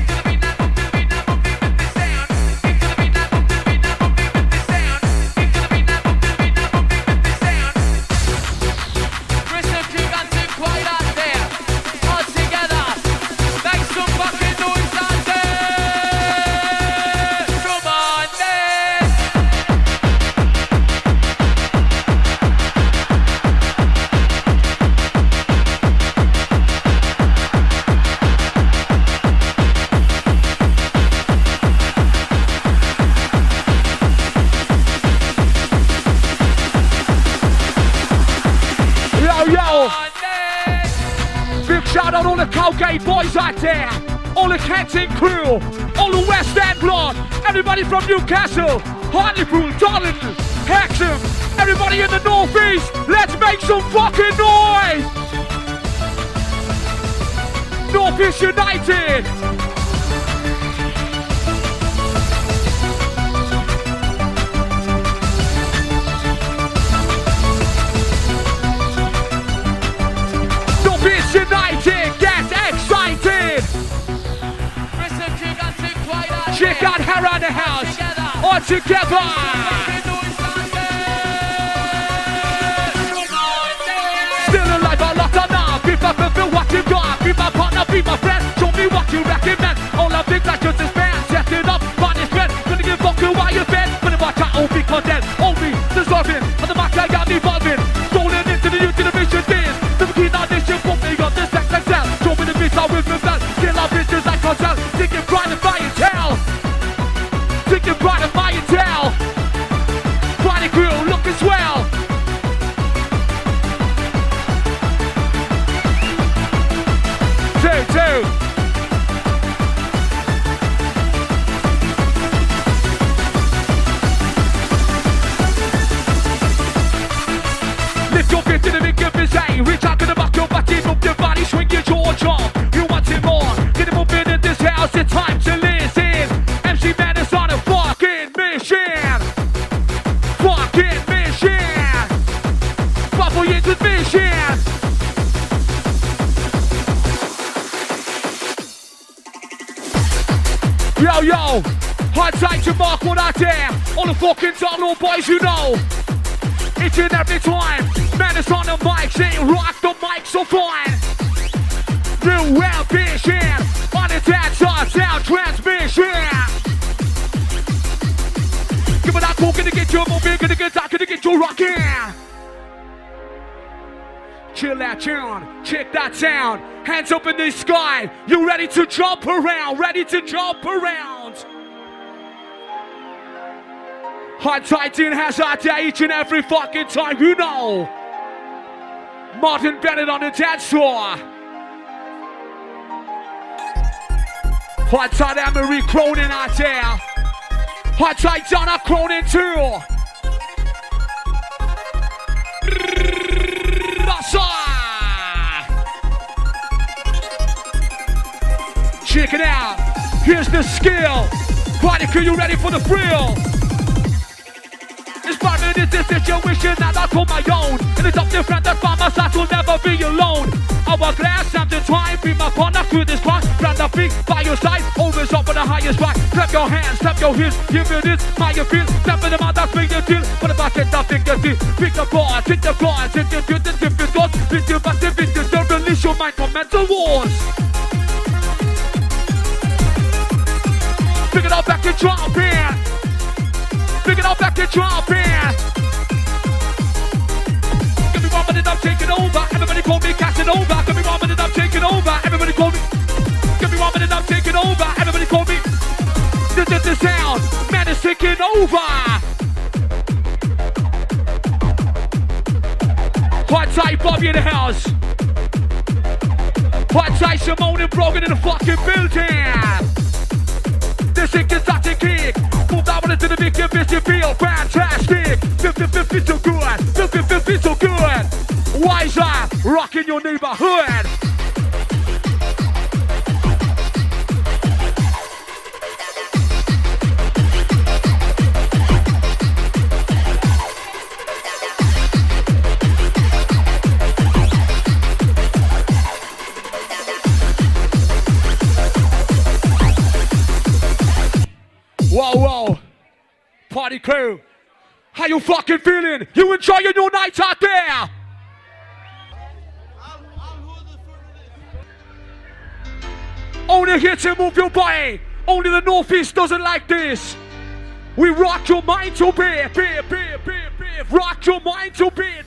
Shout out all the Colgate boys out there, all the Kenton crew, all the West End blood, everybody from Newcastle, Hartlepool, Darlington, Hexham, everybody in the North East, let's make some fucking noise! North East United! United, get excited! Check out her on the house, all together! Still alive, I locked on now. Be my fulfill what you got. Be my partner, be my friend. Show me what you recommend. All I think like just is band. Set it up, punishment. Gonna give fuck you while you're fed. But if I try, I'll be content. Only dissolving. On the back, I got me evolving. Rolling into the youth generation days. The key audition, put me on this sex excel. Show me the beats, I will move that. Kill our bitches like hotel. Thinking bright and fire tell. Thinking bright and fire tell. Body crew looking swell. Two. Lift your fist in the middle of his aim. Reach out to the back, your body, move your body, swing your jaw jump. You want it more? Get it moving in this house, it's time to listen. MC Man is on a fucking mission. Fucking mission. 5 years with mission. Yo, hard time to mark one out there. All the fucking Donald boys you know. Each and every time, man is on the mic, saying rock the mic so fine. Real ambition, on the dance sound transmission. Give it that cool, gonna get you moving, gonna get that, gonna get you rocking. Chill that tune, check that sound. Hands up in the sky, you ready to jump around, ready to jump around. Hot Titan has our day each and every fucking time, you know. Martin Bennett on the dance floor. Hot Titan Anne-Marie Cronin out there. Hot Titan Donna Cronin too. Check it out. Here's the skill. Party crew, you ready for the thrill? It's about to it is this situation that I call my own. And it's up to friend that by my side will never be alone. Hourglass, time to try, be my partner through this crime. Brand the feet by your side, always up on the highest right. Clap your hands, clap your heels, give me this, how you feel. Step in the mouth, that's big deal. But if I get that thing, get it. Pick the bars, hit the bars, hit the different doors. Hit the massive, hit the release your mind from mental wars. Pick it up back to drop in. Pick it up back to drop in. Give me 1 minute, I'm taking over. Everybody call me Casanova. Give me 1 minute, I'm taking over. Everybody call me. Give me 1 minute, I'm taking over. Everybody call me. This is the sound. Man is taking over. Hot tight Bobby in the house. Hot tight Simone and Brogan in the fucking building. This thing is such a kick. Move that one into the big if you feel fantastic. 50-50 so good. 50-50 so good. Wiser, rocking your neighborhood. Whoa, whoa, party crew, how you fucking feeling? You enjoying your night out there? Only here to move your body. Only the Northeast doesn't like this. We rock your mind to beat. Rock your mind to beat.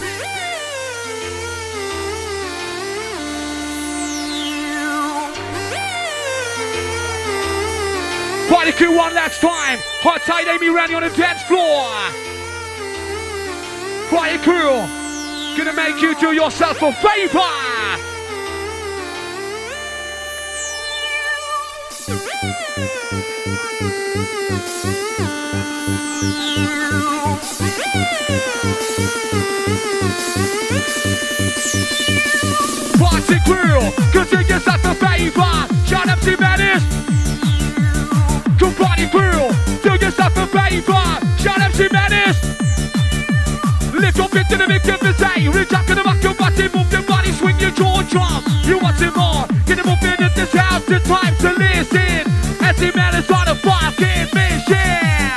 Party crew one last time. Hot tight Amy Randy on the dance floor. Party crew, gonna make you do yourself a favor. Party crew, could do yourself a favor. Shout out to Menace. Good party crew, do yourself a favor. Shout out to Menace. Lift your feet to the big and say, reach out to the back of your body, move your body, swing your jaw drum. You want it more? Get it moving in this house, it's time to listen. As the Menace on a fucking mission.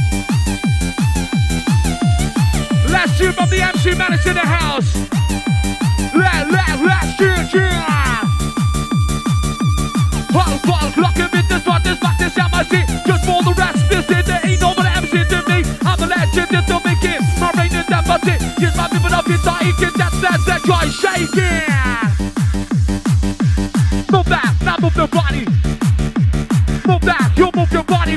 Let's shoot from the MC Menace in the house. Let's shoot. Hulk, lock him in this one, this back, this out my seat. Just for the rest, this is there ain't no one MC to me. I'm a legend, this don't make it. My reign is that but it. Here's my people up inside, that's that guy shaking. Move that, now move the body. Move that, you move your body.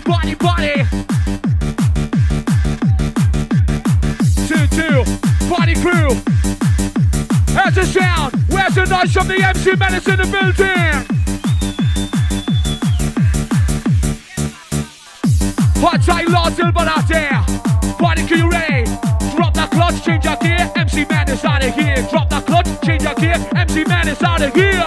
2-2, party crew. Here's the sound, where's the noise from the MC Menace in the building? Hot tight Lord Silver out there. Party crew, you ready? Drop that clutch, change your gear. MC Menace out of here. Drop that clutch, change your gear. MC Menace out of here.